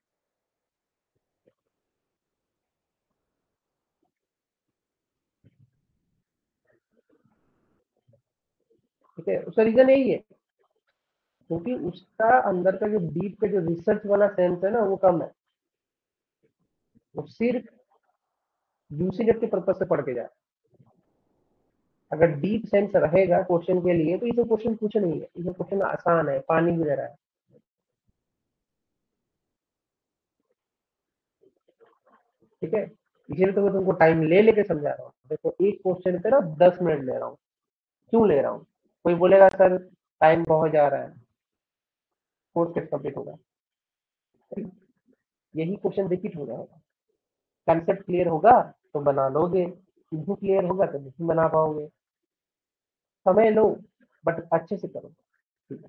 ठीक है, उसका रीजन यही है, क्योंकि उसका अंदर का जो डीप का जो रिसर्च वाला सेंस है ना, वो कम है। वो सिर्फ यूसी नेट के पर्पज से पढ़ के जाए। अगर डीप सेंस रहेगा क्वेश्चन के लिए, तो ये क्वेश्चन कुछ नहीं है, ये क्वेश्चन आसान है, पानी की तरह है। ठीक है, इसीलिए तो मैं तुमको टाइम ले लेके समझा रहा हूँ। देखो, एक क्वेश्चन पे ना दस मिनट ले रहा हूँ। क्यों ले रहा हूँ? कोई बोलेगा सर टाइम बहुत जा रहा है, कोर्स कैसे कंप्लीट होगा? यही क्वेश्चन रिपीट हो जाएगा। कंसेप्ट क्लियर होगा तो बना लोगे, नहीं क्लियर होगा तो नहीं बना पाओगे। समय लो, बट अच्छे से करो। ठीक है,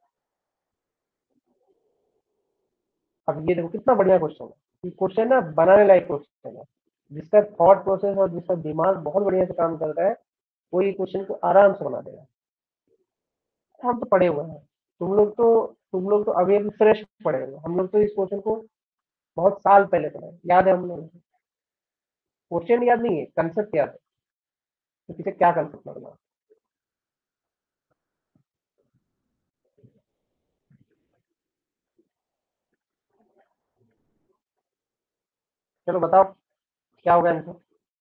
अब ये देखो कितना बढ़िया क्वेश्चन है। ये क्वेश्चन ना बनाने लायक क्वेश्चन है। जिसका थॉट प्रोसेस और जिसका दिमाग बहुत बढ़िया से काम कर रहा है, वो ये क्वेश्चन को आराम से बना देगा। हम तो पढ़े हुए हैं, तुम लोग तो तुम लोग तो अभी अभी फ्रेश पढ़े हुए हैं। हम लोग तो इस क्वेश्चन को बहुत साल पहले पढ़े हैं। याद है हम लोग, क्वेश्चन याद नहीं है, कंसेप्ट याद है, तो पीछे क्या कंसेप्ट लग रहा है। चलो बताओ, क्या होगा आंसर?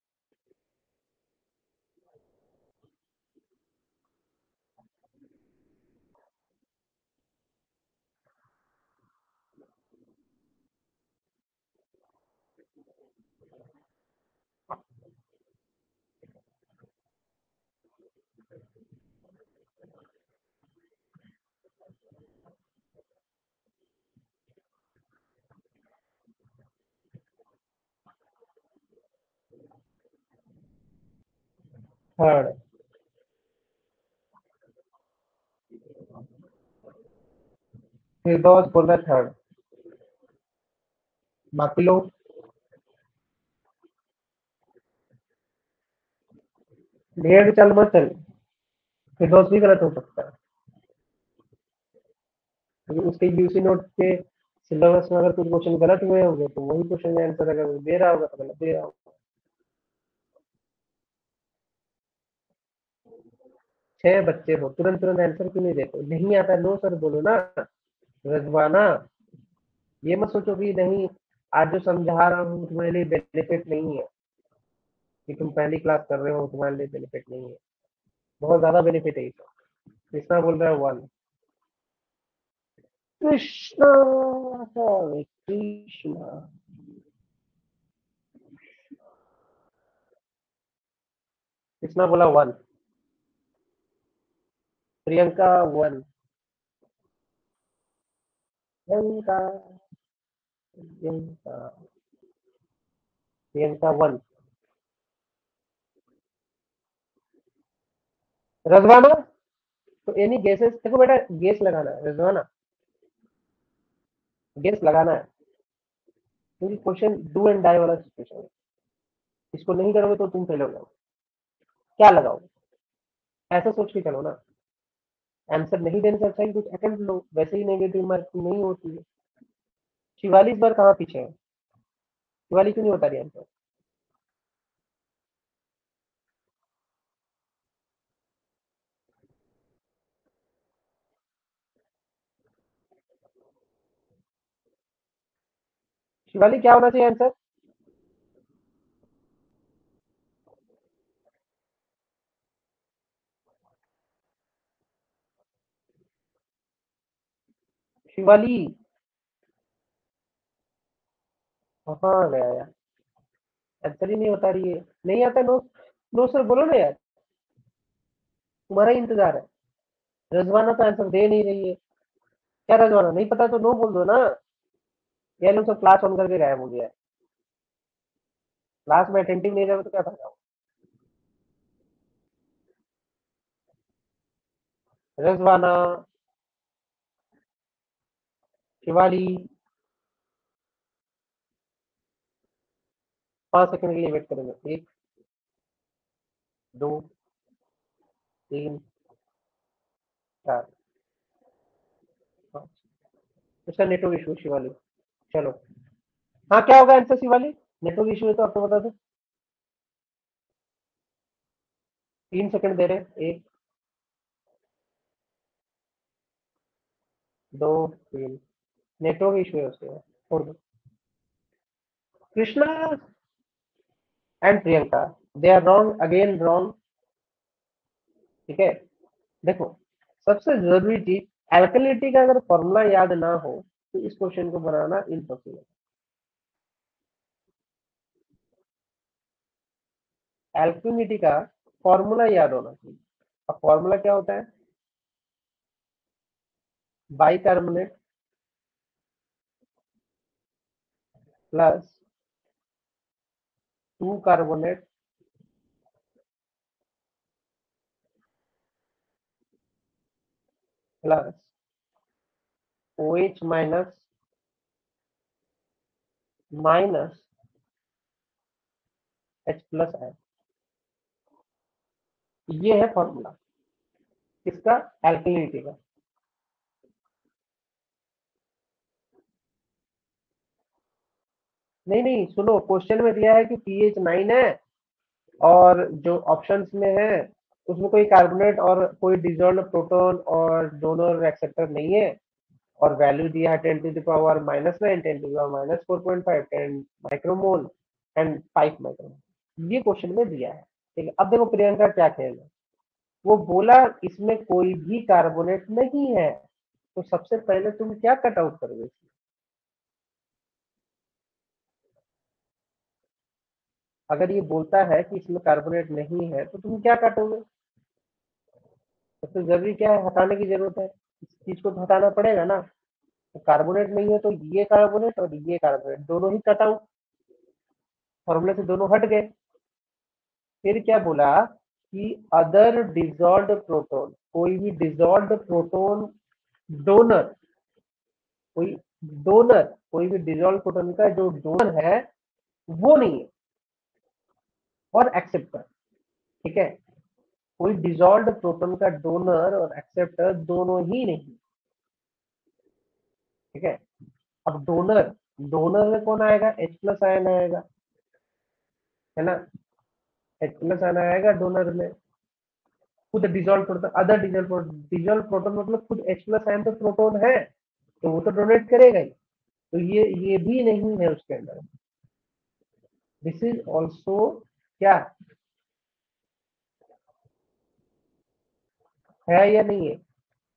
थर्ड। फिरदौस बोल रहा है थर्ड, बाकी लोग ढेर चल मत चल। फिरदौस भी गलत हो सकता है, क्योंकि उसके यूसी नोट के सिलेबस में अगर कुछ क्वेश्चन गलत हुए होंगे, तो वही क्वेश्चन का आंसर अगर वो दे रहा होगा तो गलत दे रहा होगा। छह बच्चे हो, तुरंत तुरंत आंसर क्यों नहीं देते? नहीं आता नो सर बोलो ना, रजवाना। ये मत सोचो कि नहीं, आज जो समझा रहा हूँ तुम्हारे लिए बेनिफिट नहीं है, कि तुम पहली क्लास कर रहे हो तुम्हारे लिए बेनिफिट नहीं है। बहुत ज्यादा बेनिफिट है इसका। कृष्णा बोल रहा है वन। कृष्णा, हरे कृष्णा। कृष्णा बोला one. Priyanka one. Priyanka Priyanka Priyanka one. Rajwana. तो एनी गेसेस, देखो बेटा गेस लगाना है रजवाना, गेस लगाना है, क्योंकि क्वेश्चन डू एंड डाई वाला सिचुएशन है। इसको नहीं करोगे तो तुम फेल हो जाओगे। क्या लगाओगे? ऐसा सोच के चलो ना। आंसर नहीं देने से अच्छा है कि कुछ अटेम्प्ट लो, वैसे ही नेगेटिव मार्किंग नहीं होती है। शिवाली इस बार कहाँ पीछे है? शिवाली क्यों नहीं बता रही आंसर? शिवाली क्या होना चाहिए आंसर? शिवाली कहाँ गया यार? आंसर ही नहीं बता रही है। नहीं आता नो? नो सर बोलो ना यार, तुम्हारा ही इंतजार है। रजवाना तो आंसर दे नहीं रही है। क्या रजवाना नहीं पता तो नो बोल दो ना। ये लोग सब क्लास ऑन करके गायब हो गया है। क्लास में अटेंटिव नहीं रहे तो क्या फायदा? रजवाना, शिवाली, पांच सेकंड के लिए वेट करेंगे। एक, दो, तीन, चार, पाँच। उसका नेटवर्क इशू शिवाली। चलो। हाँ क्या होगा आंसर शिवाली? नेटवर्क इशू है तो आपको बता दो। तीन सेकंड दे रहे हैं। एक, दो, तीन। नेटवर्क इशू है उसके बाद, छोड़ दो। Krishna and Priyanka, they are wrong again wrong. ठीक है। देखो, सबसे जरूरी चीज, एल्कलिटी का अगर फॉर्मूला याद ना हो तो इस क्वेश्चन को बनाना इम्पॉसिबल। एल्कलिटी का फॉर्मूला याद होना चाहिए। अब फॉर्मूला क्या होता है? Bicarbonate plus two carbonate plus O H minus minus H plus है। ये है फॉर्मूला किसका? एल्कलिटी का। नहीं नहीं सुनो, क्वेश्चन में दिया है कि पीएच नाइन है, और जो ऑप्शंस में है उसमें कोई कार्बोनेट और कोई डिजोल्व प्रोटॉन और डोनर एक्सेप्टर नहीं है। और वैल्यू दिया है ten to the power minus nine, ten to the power minus four point five, ten micromole and five micromole. ये क्वेश्चन में दिया है। ठीक है, अब देखो प्रियंका क्या खेल है। वो बोला इसमें कोई भी कार्बोनेट नहीं है, तो सबसे पहले तुम क्या कट आउट करोगे? अगर ये बोलता है कि इसमें कार्बोनेट नहीं है तो तुम क्या काटोगे? सबसे जरूरी क्या है? हटाने की जरूरत है, इस चीज को तो हटाना पड़ेगा ना। तो कार्बोनेट नहीं है तो ये कार्बोनेट और ये कार्बोनेट दोनों ही कट आउट, फॉर्मूले से दोनों हट गए। फिर क्या बोला कि अदर डिजॉल्व्ड प्रोटोन, कोई भी डिजॉल्व्ड प्रोटोन डोनर, कोई डोनर, कोई भी डिजॉल्व प्रोटोन का जो डोनर है वो नहीं है, और एक्सेप्टर। ठीक है, कोई डिजॉल्व्ड प्रोटोन का डोनर और एक्सेप्टर दोनों ही नहीं। ठीक है। अब डोनर, डोनर में कौन आएगा? एच प्लस आयन आएगा, है ना। एच प्लस आयन आएगा डोनर में। खुद dissolve proton, other dissolve proton, dissolve proton मतलब खुद एच प्लस आयन तो प्रोटोन है, तो वो तो डोनेट करेगा ही। तो ये ये भी नहीं है उसके अंदर। दिस इज ऑल्सो क्या है या नहीं है?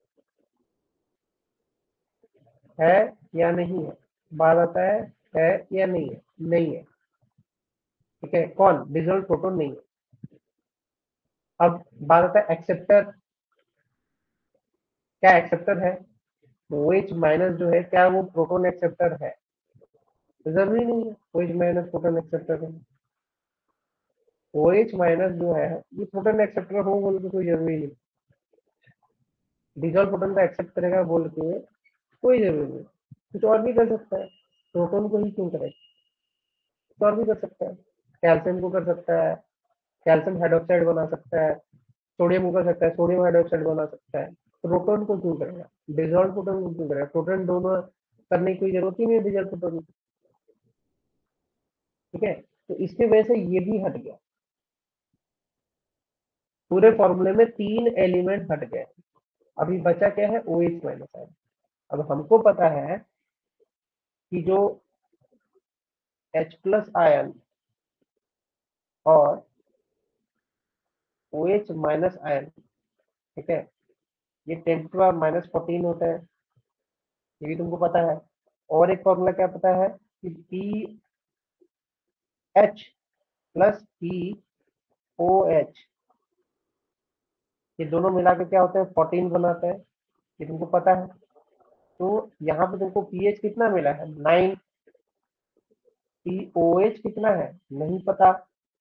है या नहीं है? बात आता है है या नहीं है? नहीं है। ठीक है, कौन? डिजॉल्व प्रोटोन नहीं है। अब बात आता है एक्सेप्टर। क्या एक्सेप्टर है? ओ एच माइनस जो है क्या वो प्रोटोन एक्सेप्टर है? जरूरी नहीं है O H minus proton acceptor है। ओ एच माइनस जो है ये प्रोटोन एक्सेप्टर हो बोल के कोई जरूरी नहीं। डिजॉल्व प्रोटोन का एक्सेप्ट करेगा बोल के कोई जरूरी नहीं। कुछ और भी कर सकता है, प्रोटोन को ही क्यों करे, कुछ और भी कर सकता है। कैल्शियम को कर सकता है, कैल्शियम हाइड्रोक्साइड बना सकता है। सोडियम को कर सकता है, सोडियम हाइड्रोक्साइड बना सकता है। प्रोटोन को क्यों करेगा? डिजॉल्व प्रोटोन को क्यों करेगा? प्रोटोन दोनों करने की कोई जरूरत ही नहीं है डिजॉल्व प्रोटोन। ठीक है, तो इसकी वजह से ये भी हट गया। पूरे फॉर्मूले में तीन एलिमेंट हट गए। अभी बचा क्या है? O H minus ion. अब हमको पता है कि जो H प्लस आयन और ओ एच माइनस आयन, ठीक है, ये ten to power minus fourteen होता है, ये भी तुमको पता है। और एक फॉर्मूला क्या पता है कि P H plus P O H, ये दोनों मिला के क्या होता है? फोर्टीन बनाते हैं, ये तुमको पता है। तो यहाँ पे तुमको पीएच कितना मिला है? नाइन। पीओएच कितना है? नहीं पता।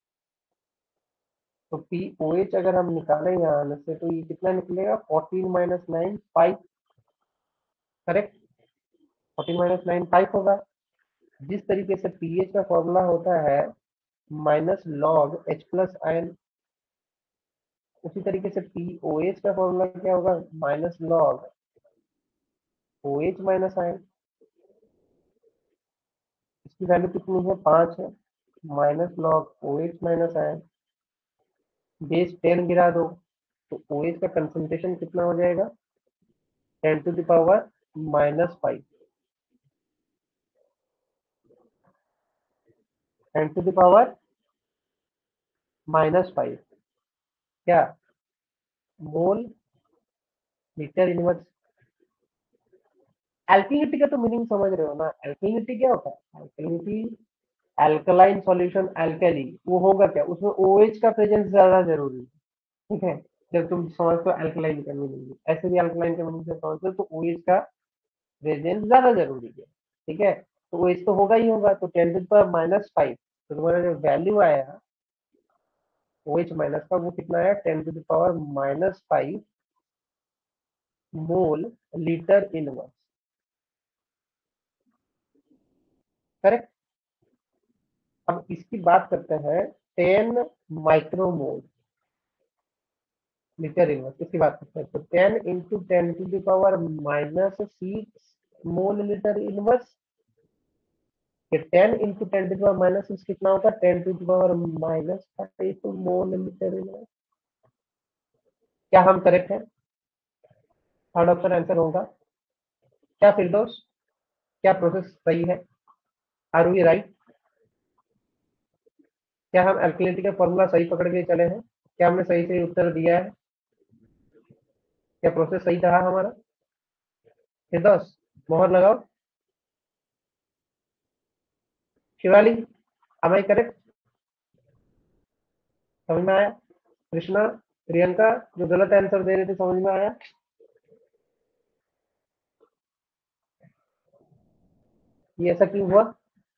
तो पीओएच अगर हम निकालें यहाँ में से तो ये कितना निकलेगा? Fourteen minus nine, five. Correct, fourteen minus nine five होगा। जिस तरीके से पीएच का फॉर्मूला होता है minus log H plus ion, उसी तरीके से पीओएच का फॉर्मूला क्या होगा? Minus log O H minus ion. इसकी वैल्यू कितनी है? पांच है। Minus log O H minus ion, base ten गिरा दो तो ओ एच का कंसंट्रेशन कितना हो जाएगा? Ten to power minus five. Ten to power minus five क्या? Mole metre inverse. एल्किलिटी का तो मीनिंग समझ रहे हो ना? एल्किलिटी क्या होता है? एल्किलिटी एल्कलाइन सॉल्यूशन एल्कली, वो होगा क्या? उसमें ओएच का प्रेजेंस ज्यादा जरूरी है। ठीक है, जब तुम समझते हो एल्कलाइन का मीनिंग, ऐसे भी एल्कलाइन का मीनिंग से समझते हो तो ओएच का प्रेजेंस ज्यादा जरूरी है। ठीक है, तो ओएच तो होगा ही होगा, तो ten to power minus five, तो तुम्हारा जो वैल्यू आया ओएच माइनस का वो कितना है? Ten to power minus five mole litre inverse. Correct. अब इसकी बात करते हैं टेन माइक्रोमोल लीटर इनवर्स, इसकी बात करते हैं। तो ten into ten to power minus six mole litre inverse, फिर ten into ten to power minus six कितना होता है? Ten to power minus five mole litre inverse. क्या हम करेक्ट है? थर्ड ऑप्शन आंसर होगा क्या फिरदौस? क्या प्रोसेस सही है? Are we right? क्या हम एल्कलिनिटी का फॉर्मूला सही पकड़ के चले हैं? क्या हमने सही सही उत्तर दिया है? क्या प्रोसेस सही रहा हमारा? फिरदौस, मोहर लगाओ। Shivali, am I correct? समझ में आया? कृष्णा, प्रियंका, जो गलत आंसर दे रहे थे, समझ में आया? ये ऐसा क्यों हुआ?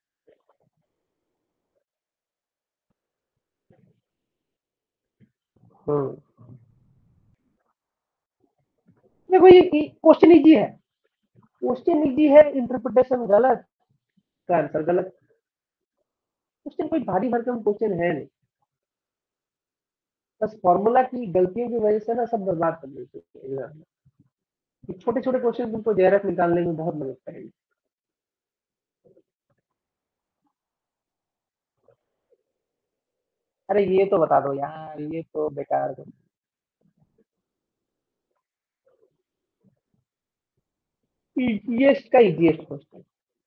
हम्म, देखो ये क्वेश्चन इजी है, क्वेश्चन इजी है, इंटरप्रिटेशन गलत, का आंसर गलत। क्वेश्चन कोई भारी भरकम क्वेश्चन है नहीं, बस फॉर्मूला की गलतियों की वजह से ना सब बर्बाद कर देते हैं एग्जाम में। छोटे छोटे क्वेश्चन तुमको जे आर एफ निकालने में बहुत मदद करेंगे। अरे ये तो बता दो यार, ये तो बेकार है। इजीएस्ट का इजीएस्ट क्वेश्चन।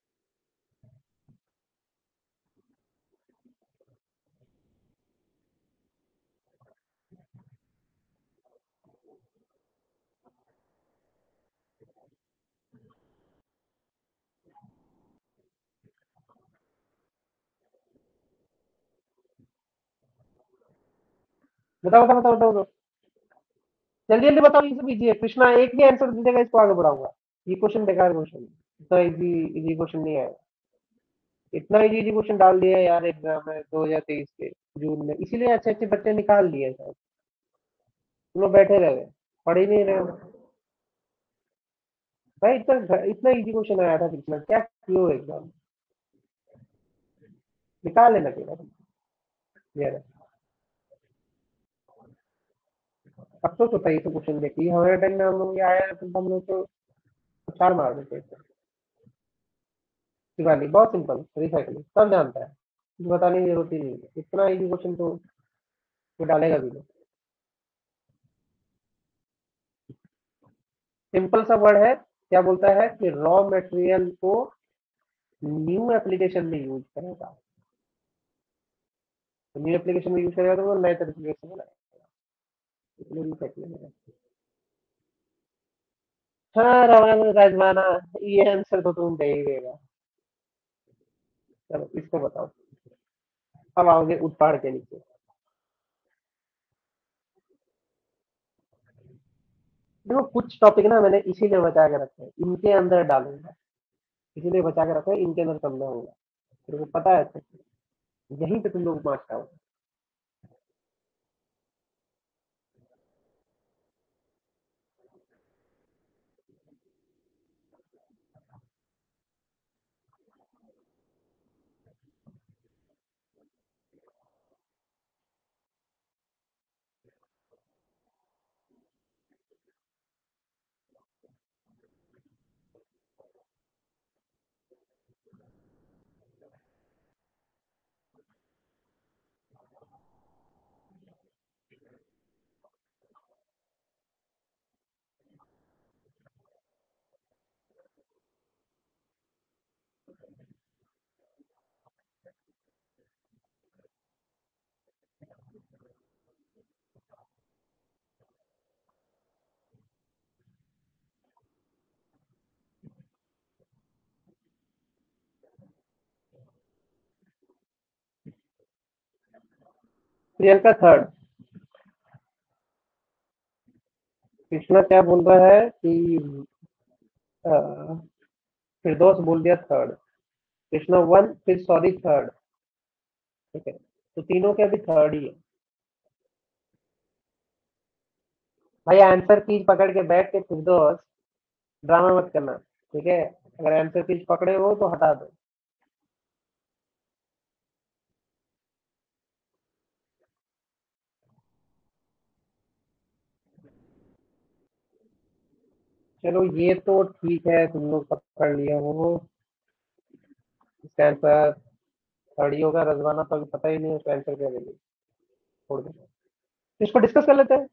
बताओ बताओ बताओ बताओ बताओ। जल्दी जल्दी बताओ, ये सब इजी है। कृष्णा एक ही आंसर दीजिएगा, इसको आगे बढ़ाऊंगा। ये क्वेश्चन बेकार क्वेश्चन, इतना इजी इजी क्वेश्चन नहीं आया। इतना इजी इजी क्वेश्चन डाल दिया यार एग्जाम में दो हजार तेईस के जून में, इसीलिए अच्छे अच्छे बच्चे निकाल लिए शायद। तुम लोग बैठे रह गए, पढ़ ही नहीं रहे हो। भाई इतना इतना इजी क्वेश्चन आया था पिछला, क्या क्यों एग्जाम निकाल लेना चाहिए था। यार अफसोस होता है ये तो क्वेश्चन देखिए, हमारे टाइम में हम लोग ये आया तो हम लोग तो चार मार देते थे। दिवाली बहुत सिंपल, रिसाइकलिंग सब जानता है, कुछ बताने की जरूरत ही नहीं है, इतना इजी क्वेश्चन तो कोई डालेगा भी नहीं। सिंपल सा वर्ड है, क्या बोलता है कि रॉ मटेरियल को न्यू एप्लीकेशन में यूज करेगा। तो न्यू एप्लीकेशन में यूज करेगा तो वो नए तरीके से बनाएगा, इसलिए रिसाइकलिंग है। हाँ रवाना राजमाना, ये आंसर तो तुम दे ही देगा। चलो इसको बताओ। अब आओगे उत्पाद के नीचे। देखो कुछ टॉपिक ना मैंने इसीलिए बचा के रखे हैं, इनके अंदर डालूंगा, इसीलिए बचा के रखा है, इनके अंदर समझाऊंगा। तेरे को पता है अच्छे से, यहीं पे तुम लोग मार्क्स आओ। प्रियंका थर्ड। कृष्णा क्या बोल रहा है कि अ, फिरदौस बोल दिया थर्ड। कृष्णा वन फिर सॉरी थर्ड। ठीक है, तो तीनों के अभी थर्ड ही है। भाई आंसर कीज पकड़ के बैठ के फिरदौस ड्रामा मत करना, ठीक है। अगर आंसर कीज पकड़े हो तो हटा दो। चलो ये तो ठीक है, तुम लोग पकड़ लिए हो। इसका आंसर थर्ड ही होगा, रजवाना तो अभी पता ही नहीं है उसका आंसर क्या देगी। छोड़ दो, इसको डिस्कस कर लेते हैं।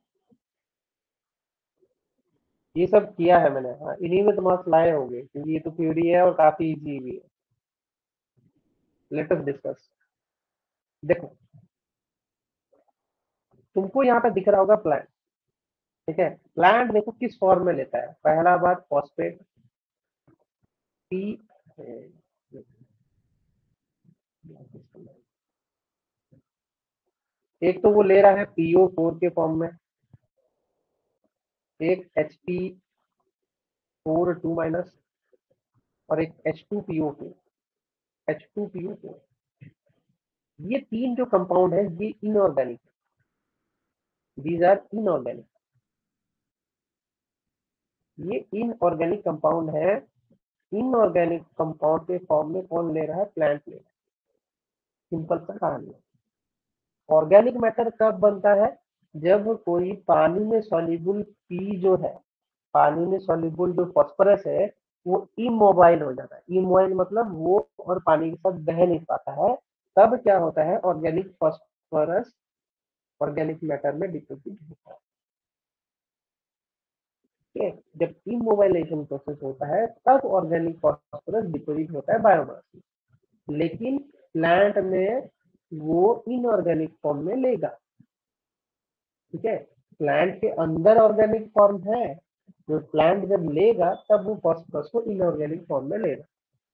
ये सब किया है मैंने, हाँ इन्हीं में तो मार्क्स लाए होंगे क्योंकि ये तो थ्योरी है और काफी इजी भी है। Let us discuss. देखो तुमको यहाँ पे दिख रहा होगा प्लांट, ठीक है। प्लांट देखो किस फॉर्म में लेता है, पहला बात फॉस्फेट, पी, एक तो वो ले रहा है पीओ फोर के फॉर्म में, एक H P four two minus, और एक H two PO four, H two PO four. ये तीन जो कंपाउंड है ये इनऑर्गेनिक, दीज आर इनऑर्गेनिक। ये इनऑर्गेनिक कंपाउंड है। इनऑर्गेनिक कंपाउंड के फॉर्म में कौन ले रहा है, प्लांट ले रहा है। सिंपल सा कहानी है। ऑर्गेनिक मैटर कब बनता है, जब कोई पानी में सॉल्युबल पी जो है, पानी में सॉल्युबल जो फॉस्फोरस है वो इमोबाइल हो जाता है। इमोबाइल मतलब वो और पानी के साथ बह नहीं पाता है। तब क्या होता है, ऑर्गेनिक फॉस्फोरस ऑर्गेनिक मैटर में डिपोजिट होता है। ठीक है? जब इमोबाइलेशन प्रोसेस होता है तब ऑर्गेनिक फॉस्फोरस डिपोजिट होता है बायोमास में। लेकिन प्लांट में वो इनऑर्गेनिक फॉर्म में लेगा। ठीक है, प्लांट के अंदर ऑर्गेनिक फॉर्म है, जो प्लांट जब लेगा तब वो फॉस्फोरस को इनऑर्गेनिक फॉर्म में लेगा।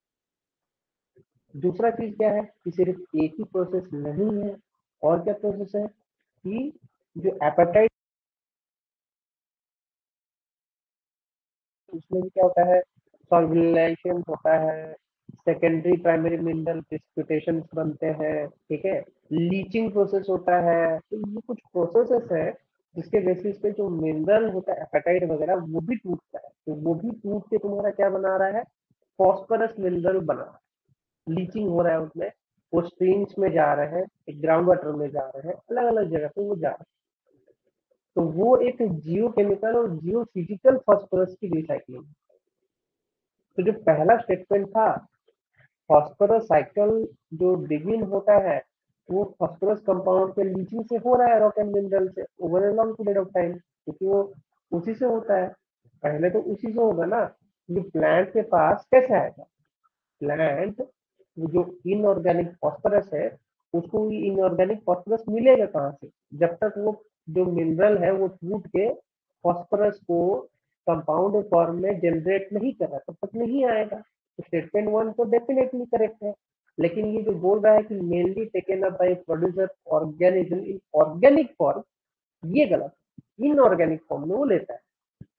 दूसरा चीज क्या है कि सिर्फ एक ही प्रोसेस नहीं है, और क्या प्रोसेस है कि जो एपेटाइट उसमें भी क्या होता है, सॉल्विलाइजेशन होता है, सेकेंडरी प्राइमरी मिनरल प्रेसिपिटेशन बनते हैं, ठीक है, लीचिंग प्रोसेस होता है। तो ये कुछ प्रोसेसेस है जिसके बेसिस पे जो मिनरल होता है एपेटाइट वगैरह वो भी टूटता है, तो वो भी टूट के तुम्हारा क्या बना रहा है, फॉस्फोरस मिनरल बना रहा है, लीचिंग हो रहा है उसमें, वो स्ट्रीम्स में जा रहे हैं, ग्राउंड वाटर में जा रहे हैं, अलग अलग जगह पे वो जा रहे हैं। तो वो एक जियो केमिकल और जियो फिजिकल फॉस्फोरस की रिसाइकलिंग। तो जो पहला स्टेटमेंट था, फॉस्फोरस साइकिल जो बिगिन होता है वो फॉस्फोरस कंपाउंड के लीचिंग से हो रहा है, रॉक एंड मिनरल से over a long period of time, क्योंकि वो उसी से होता है, पहले तो उसी से होगा ना। ये प्लांट के पास कैसे आएगा, प्लांट जो इनऑर्गेनिक फॉस्फोरस है उसको इनऑर्गेनिक फॉस्फोरस मिलेगा कहाँ से, जब तक वो जो मिनरल है वो टूट के फॉस्फोरस को कंपाउंड फॉर्म में जनरेट नहीं कर रहा, तब तक नहीं आएगा। तो स्टेटमेंट वन तो डेफिनेटली करेक्ट है, लेकिन ये जो बोल रहा है कि mainly taken up by producer organism in organic form, ये गलत, इनऑर्गेनिक फॉर्म में वो लेता है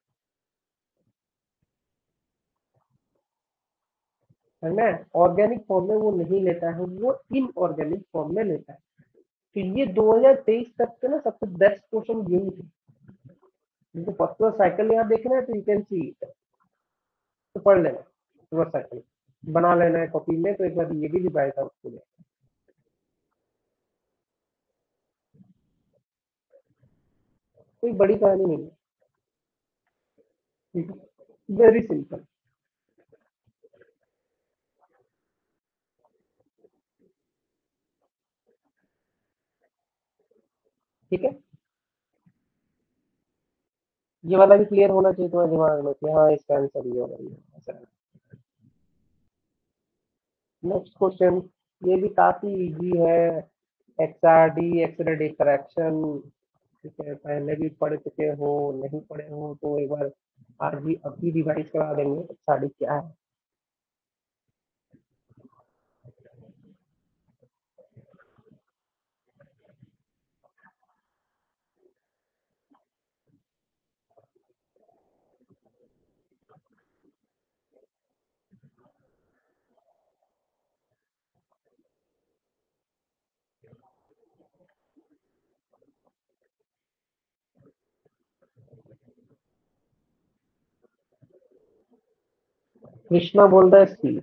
है ना, ऑर्गेनिक फॉर्म में वो नहीं लेता है, वो इनऑर्गेनिक फॉर्म में लेता है। तो ये दो हज़ार तेईस तक के ना सबसे बेस्ट क्वेश्चन यही थे। जिनको फर्स्ट साइकिल यहाँ देखना है तो यू कैन सी, तो पढ़ लेना फर्स्ट साइकिल, बना लेना है कॉपी में, तो एक बार ये भी रिवाइज आउट हो जाए। कोई बड़ी कहानी नहीं है, ठीक है, वेरी सिंपल। ठीक है, ये वाला भी क्लियर होना चाहिए तुम्हारे दिमाग में कि हाँ इसका आंसर ये होगा, ये ऐसा। नेक्स्ट क्वेश्चन, ये भी काफी इजी है, एक्सआरडी एक्सरे डिफ्रैक्शन, ठीक है, पहले भी पढ़ चुके हो, नहीं पढ़े हो तो एक बार आज भी अभी रिवाइज करा देंगे एक्सआरडी क्या है। कृष्णा बोल रहा है सी।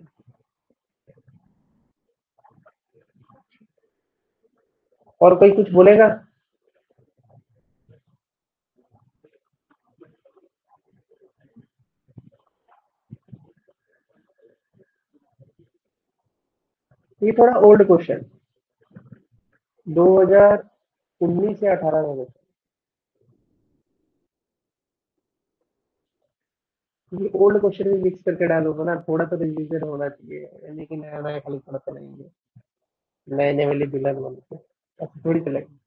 और कोई कुछ बोलेगा? ये थोड़ा ओल्ड क्वेश्चन, दो हज़ार उन्नीस या अठारह में। ये ओल्ड क्वेश्चन भी मिक्स करके डालोगे ना, थोड़ा तो रिविजन होना चाहिए, यानी कि नया नया खाली पढ़ते रहेंगे, नए नए वाली दुल्हन बनते ऐसे थोड़ी चलेगा।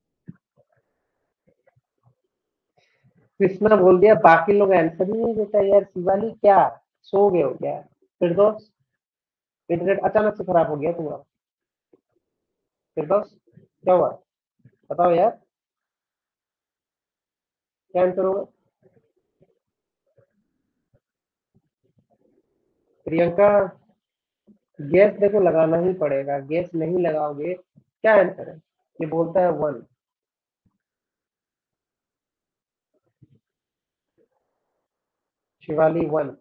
कृष्णा बोल दिया, बाकी लोग आंसर ही नहीं देता यार, शिवाली क्या सो गए हो क्या? फिर दोस्त, इंटरनेट अचानक से खराब हो गया तुम्हारा? फिर दोस्त क्या हुआ, बताओ यार, क्या आंसर होगा? प्रियंका, गैस देखो लगाना ही पड़ेगा, गैस नहीं लगाओगे क्या आंसर है? ये बोलता है वन। शिवाली वन।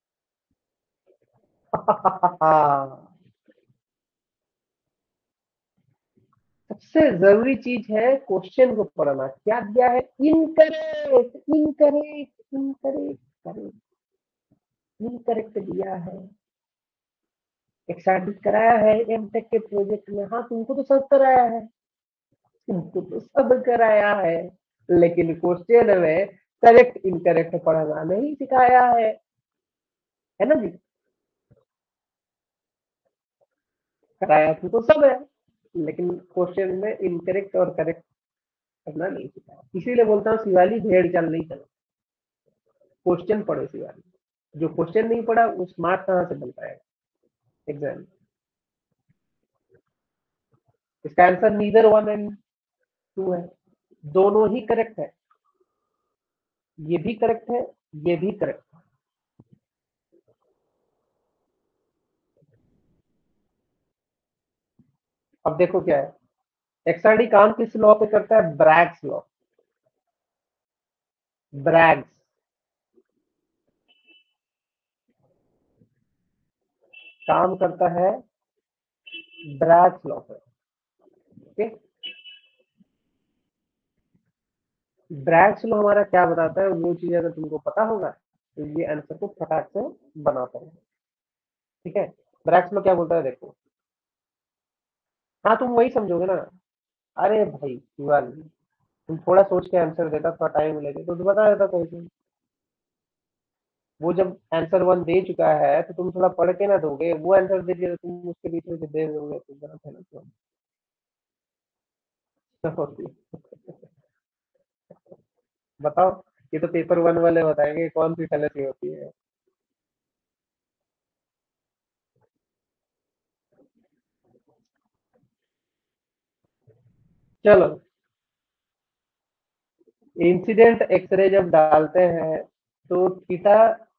सबसे जरूरी चीज है क्वेश्चन को पढ़ना, क्या दिया है, incorrect incorrect incorrect correct, incorrect दिया है। एक्साइटेड कराया है एमटेक के प्रोजेक्ट में, हाँ तुमको तो सब कराया है, तुमको तो सब कराया है, लेकिन क्वेश्चन में करेक्ट इनकरेक्ट पढ़ना नहीं सिखाया है है ना जी? कराया तुमको सब है, लेकिन क्वेश्चन में इनकरेक्ट और करेक्ट करना नहीं सिखाया, इसीलिए बोलता हूँ शिवाली भेड़ चाल नहीं चलो, क्वेश्चन पढ़ो शिवाली, जो क्वेश्चन नहीं पढ़ा वो स्मार्ट कहाँ से बन पाएगा एग्जाम। इसका answer neither one and two है, दोनों ही करेक्ट है, ये भी करेक्ट है, ये भी करेक्ट है। अब देखो क्या है, एक्सआरडी काम किस लॉ पे करता है? Bragg's law. ब्रैग्स काम करता है ब्रैग्स लॉ पे। ओके, ब्रैग्स लॉ हमारा क्या बताता है, वो चीज अगर तुमको पता होगा तो ये आंसर को फटाक से बना पाओगे। ठीक है, ब्रैग्स लॉ क्या बोलता है देखो। हाँ, तुम वही समझोगे ना। अरे भाई शिवाली, तुम थोड़ा सोच के आंसर देता, थोड़ा टाइम लेके तो तुम बता देता कैसे। वो जब आंसर वन दे चुका है तो तुम थोड़ा पढ़ के ना दोगे, वो आंसर दे दिया तो तुम उसके बीच में से दे दोगे, तो गलत है ना तो। बताओ, ये तो पेपर वन वाले बताएंगे कौन सी फैलेसी होती है। चलो, इंसिडेंट एक्सरे जब डालते हैं तो थीटा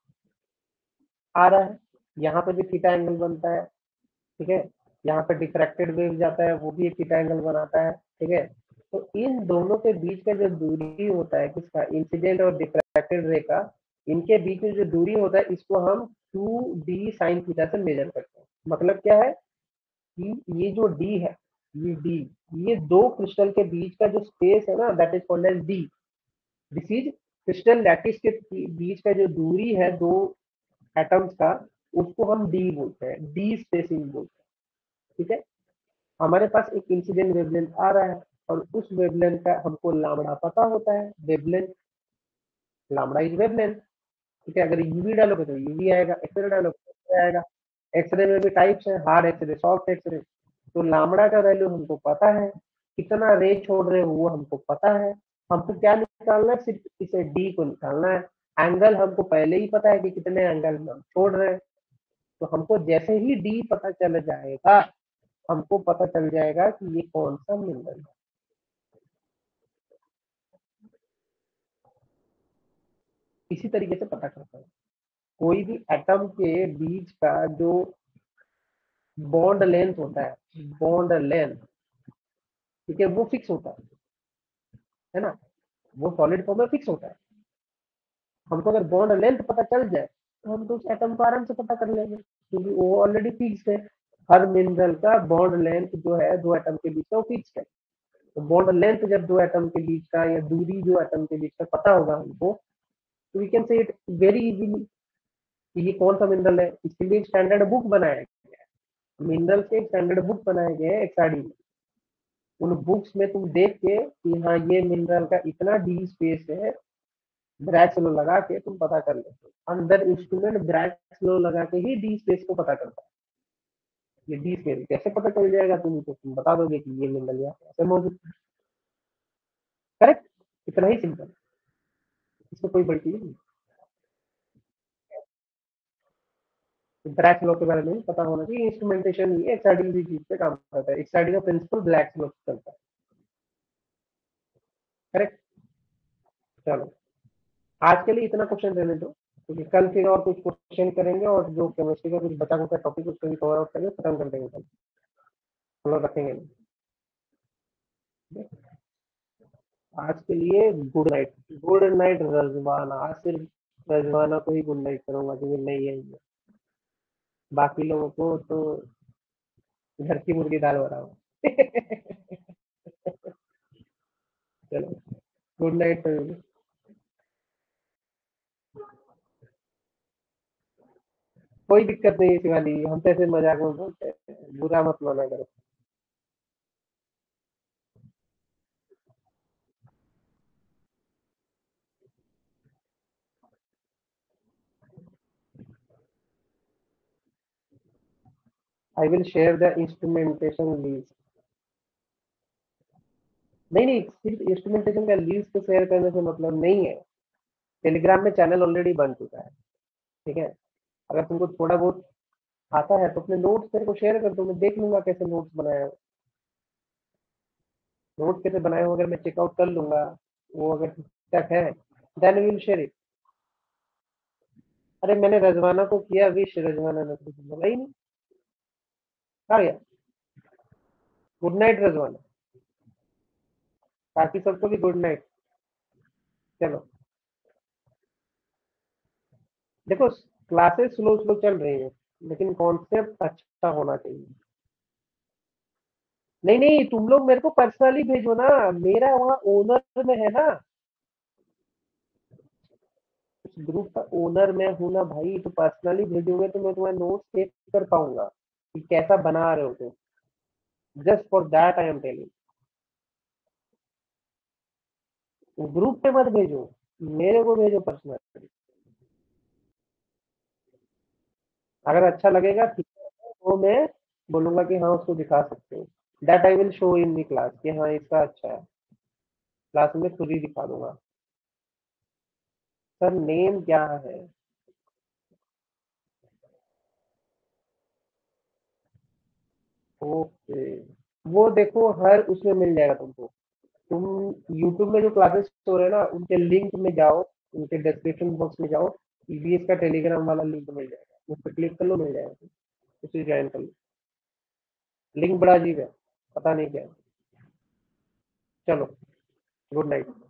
आ रहा है, यहाँ पे भी थीटा एंगल बनता है। ठीक है, यहाँ पे डिफ्रैक्टेड वेव जाता है, वो भी एक थीटा एंगल बनाता है। ठीक है, तो इन दोनों के बीच का जो दूरी होता है, किसका, इंसिडेंट और डिफ्रैक्टेड रे का, इनके बीच में जो दूरी होता है इसको हम टू डी साइन थीटा से मेजर करते हैं। मतलब क्या है कि ये जो डी है, ये डी, ये दो क्रिस्टल के बीच का जो स्पेस है ना, that is called as D. This is crystal lattice के बीच का जो दूरी है दो एटम्स का, उसको हम डी बोलते हैं, डी स्पेसिंग बोलते हैं। ठीक है, हमारे पास एक इंसिडेंट वेवलेंथ आ रहा है और उस वेवलेंथ का हमको लामड़ा पता होता है। Wavelength, lambda is wavelength. ठीक है, अगर यूवी डालोगे तो यूवी आएगा, एक्सरे डालोगे तो एक्सरे आएगा। एक्सरे में भी टाइप्स है, हार्ड एक्सरे, सॉफ्ट एक्सरे। तो लामड़ा का वैल्यू हमको पता है, कितना रे छोड़ रहे हो वो हमको पता है। हमको क्या निकालना है, सिर्फ इसे डी को निकालना है। एंगल हमको पहले ही पता है कि कितने एंगल में हम छोड़ रहे हैं। तो हमको जैसे ही डी पता चल जाएगा, हमको पता चल जाएगा कि ये कौन सा मिनरल है। इसी तरीके से पता करता है। कोई भी एटम के बीच का जो बॉन्ड लेंथ होता है, बॉन्ड लेंथ, ठीक है, वो फिक्स होता है है ना, वो सॉलिड फॉर्म में फिक्स होता है। हमको अगर बॉन्ड लेंथ पता चल जाए तो हम तो उस एटम को आराम से पता कर लेंगे, क्योंकि वो ऑलरेडी फिक्स है। हर मिनरल का बॉन्ड लेंथ जो है दो एटम के बीच का, वो फिक्स है। तो बॉन्ड लेंथ जब दो एटम के बीच का, या दूरी जो एटम के बीच का पता होगा हमको, तो we can say it very easily कि ये कौन सा मिनरल है। इसके लिए एक स्टैंडर्ड बुक बनाया गया है, मिनरल के एक स्टैंडर्ड बुक बनाए गए हैं एक्सआरडी में। उन बुक्स में तुम देख के कि हाँ ये मिनरल का इतना डी स्पेस है, ब्रैच लो लगा के तुम पता कर लेते हो। अंदर इंस्ट्रूमेंट ब्रैच लो लगा के ही डी स्पेस को पता करता है। ये डी स्पेस कैसे पता चल जाएगा, तुम तो तुम बता दोगे कि ये मिनरल यहाँ पे ऐसे मौजूद है। करेक्ट, इतना ही सिंपल, इसमें कोई बड़ी चीज नहीं। ब्रैच लो के बारे में भी पता होना चाहिए। इंस्ट्रूमेंटेशन ये एक्सआरडी की चीज पे काम करता है, एक्सआरडी का प्रिंसिपल ब्लैक लो चलता है। करेक्ट। चलो, आज के लिए इतना क्वेश्चन रहने दो, क्योंकि कल फिर और कुछ क्वेश्चन करेंगे, और जो केमिस्ट्री का कुछ बचा कुचा टॉपिक उसको भी कवर आउट करके खत्म कर देंगे कल। हम लोग रखेंगे नहीं। आज के लिए गुड नाइट। गुड नाइट रजवाना, आज सिर्फ रजवाना को ही गुड नाइट करूंगा, क्योंकि नहीं है ये। बाकी लोगों को तो घर की मुर्गी दाल बराबर। चलो, गुड नाइट सभी। कोई दिक्कत नहीं है शिवाली, हम तो ऐसे मजाक में बोलते हैं, बुरा मत माना करो। I will share the instrumentation list. नहीं नहीं, सिर्फ इंस्ट्रूमेंटेशन का लिस्ट को शेयर करने से मतलब नहीं है। टेलीग्राम में चैनल ऑलरेडी बन चुका है। ठीक है, अगर तुमको थोड़ा बहुत आता है तो अपने नोट्स मेरे को शेयर कर दो, मैं देख लूंगा कैसे नोट्स बनाए हो। नोट्स कैसे बनाए हो अगर मैं चेकआउट कर लूंगा, वो अगर ठीक ठाक है, देन विल शेयर इट। अरे मैंने रजवाना को किया विश, रजवाना ने कुछ बोला ही नहीं। आ गया। गुड नाइट रजवाना, बाकी सबको भी गुड नाइट। चलो देखो, क्लासेस स्लो स्लो चल रही है, लेकिन कॉन्सेप्ट अच्छा होना चाहिए। नहीं नहीं, तुम लोग मेरे को पर्सनली भेजो ना, मेरा वहाँ ओनर में है ना, उस ग्रुप का ओनर मैं हूँ ना भाई, तो पर्सनली भेजोगे तो मैं तुम्हारे नोट चेक कर पाऊंगा कि कैसा बना रहे हो तुम। Just for that I am telling. Group पे मत भेजो, मेरे को भेजो पर्सनली। अगर अच्छा लगेगा ठीक है, तो मैं बोलूंगा कि हाँ उसको दिखा सकते हो। That I will show in the class कि हाँ इसका अच्छा है, क्लास में खुद ही दिखा दूंगा। सर नेम क्या है? ओके, वो देखो हर उसमें मिल जाएगा तुमको। तुम यूट्यूब में जो क्लासेस हो रहे हैं ना, उनके लिंक में जाओ, उनके डिस्क्रिप्शन बॉक्स में जाओ, ईवीएस का टेलीग्राम वाला लिंक मिल जाएगा, उस पर क्लिक कर लो, मिल जाएगा, उसे ज्वाइन कर लो। लिंक बड़ा अजीब है, पता नहीं क्या है। चलो, गुड नाइट।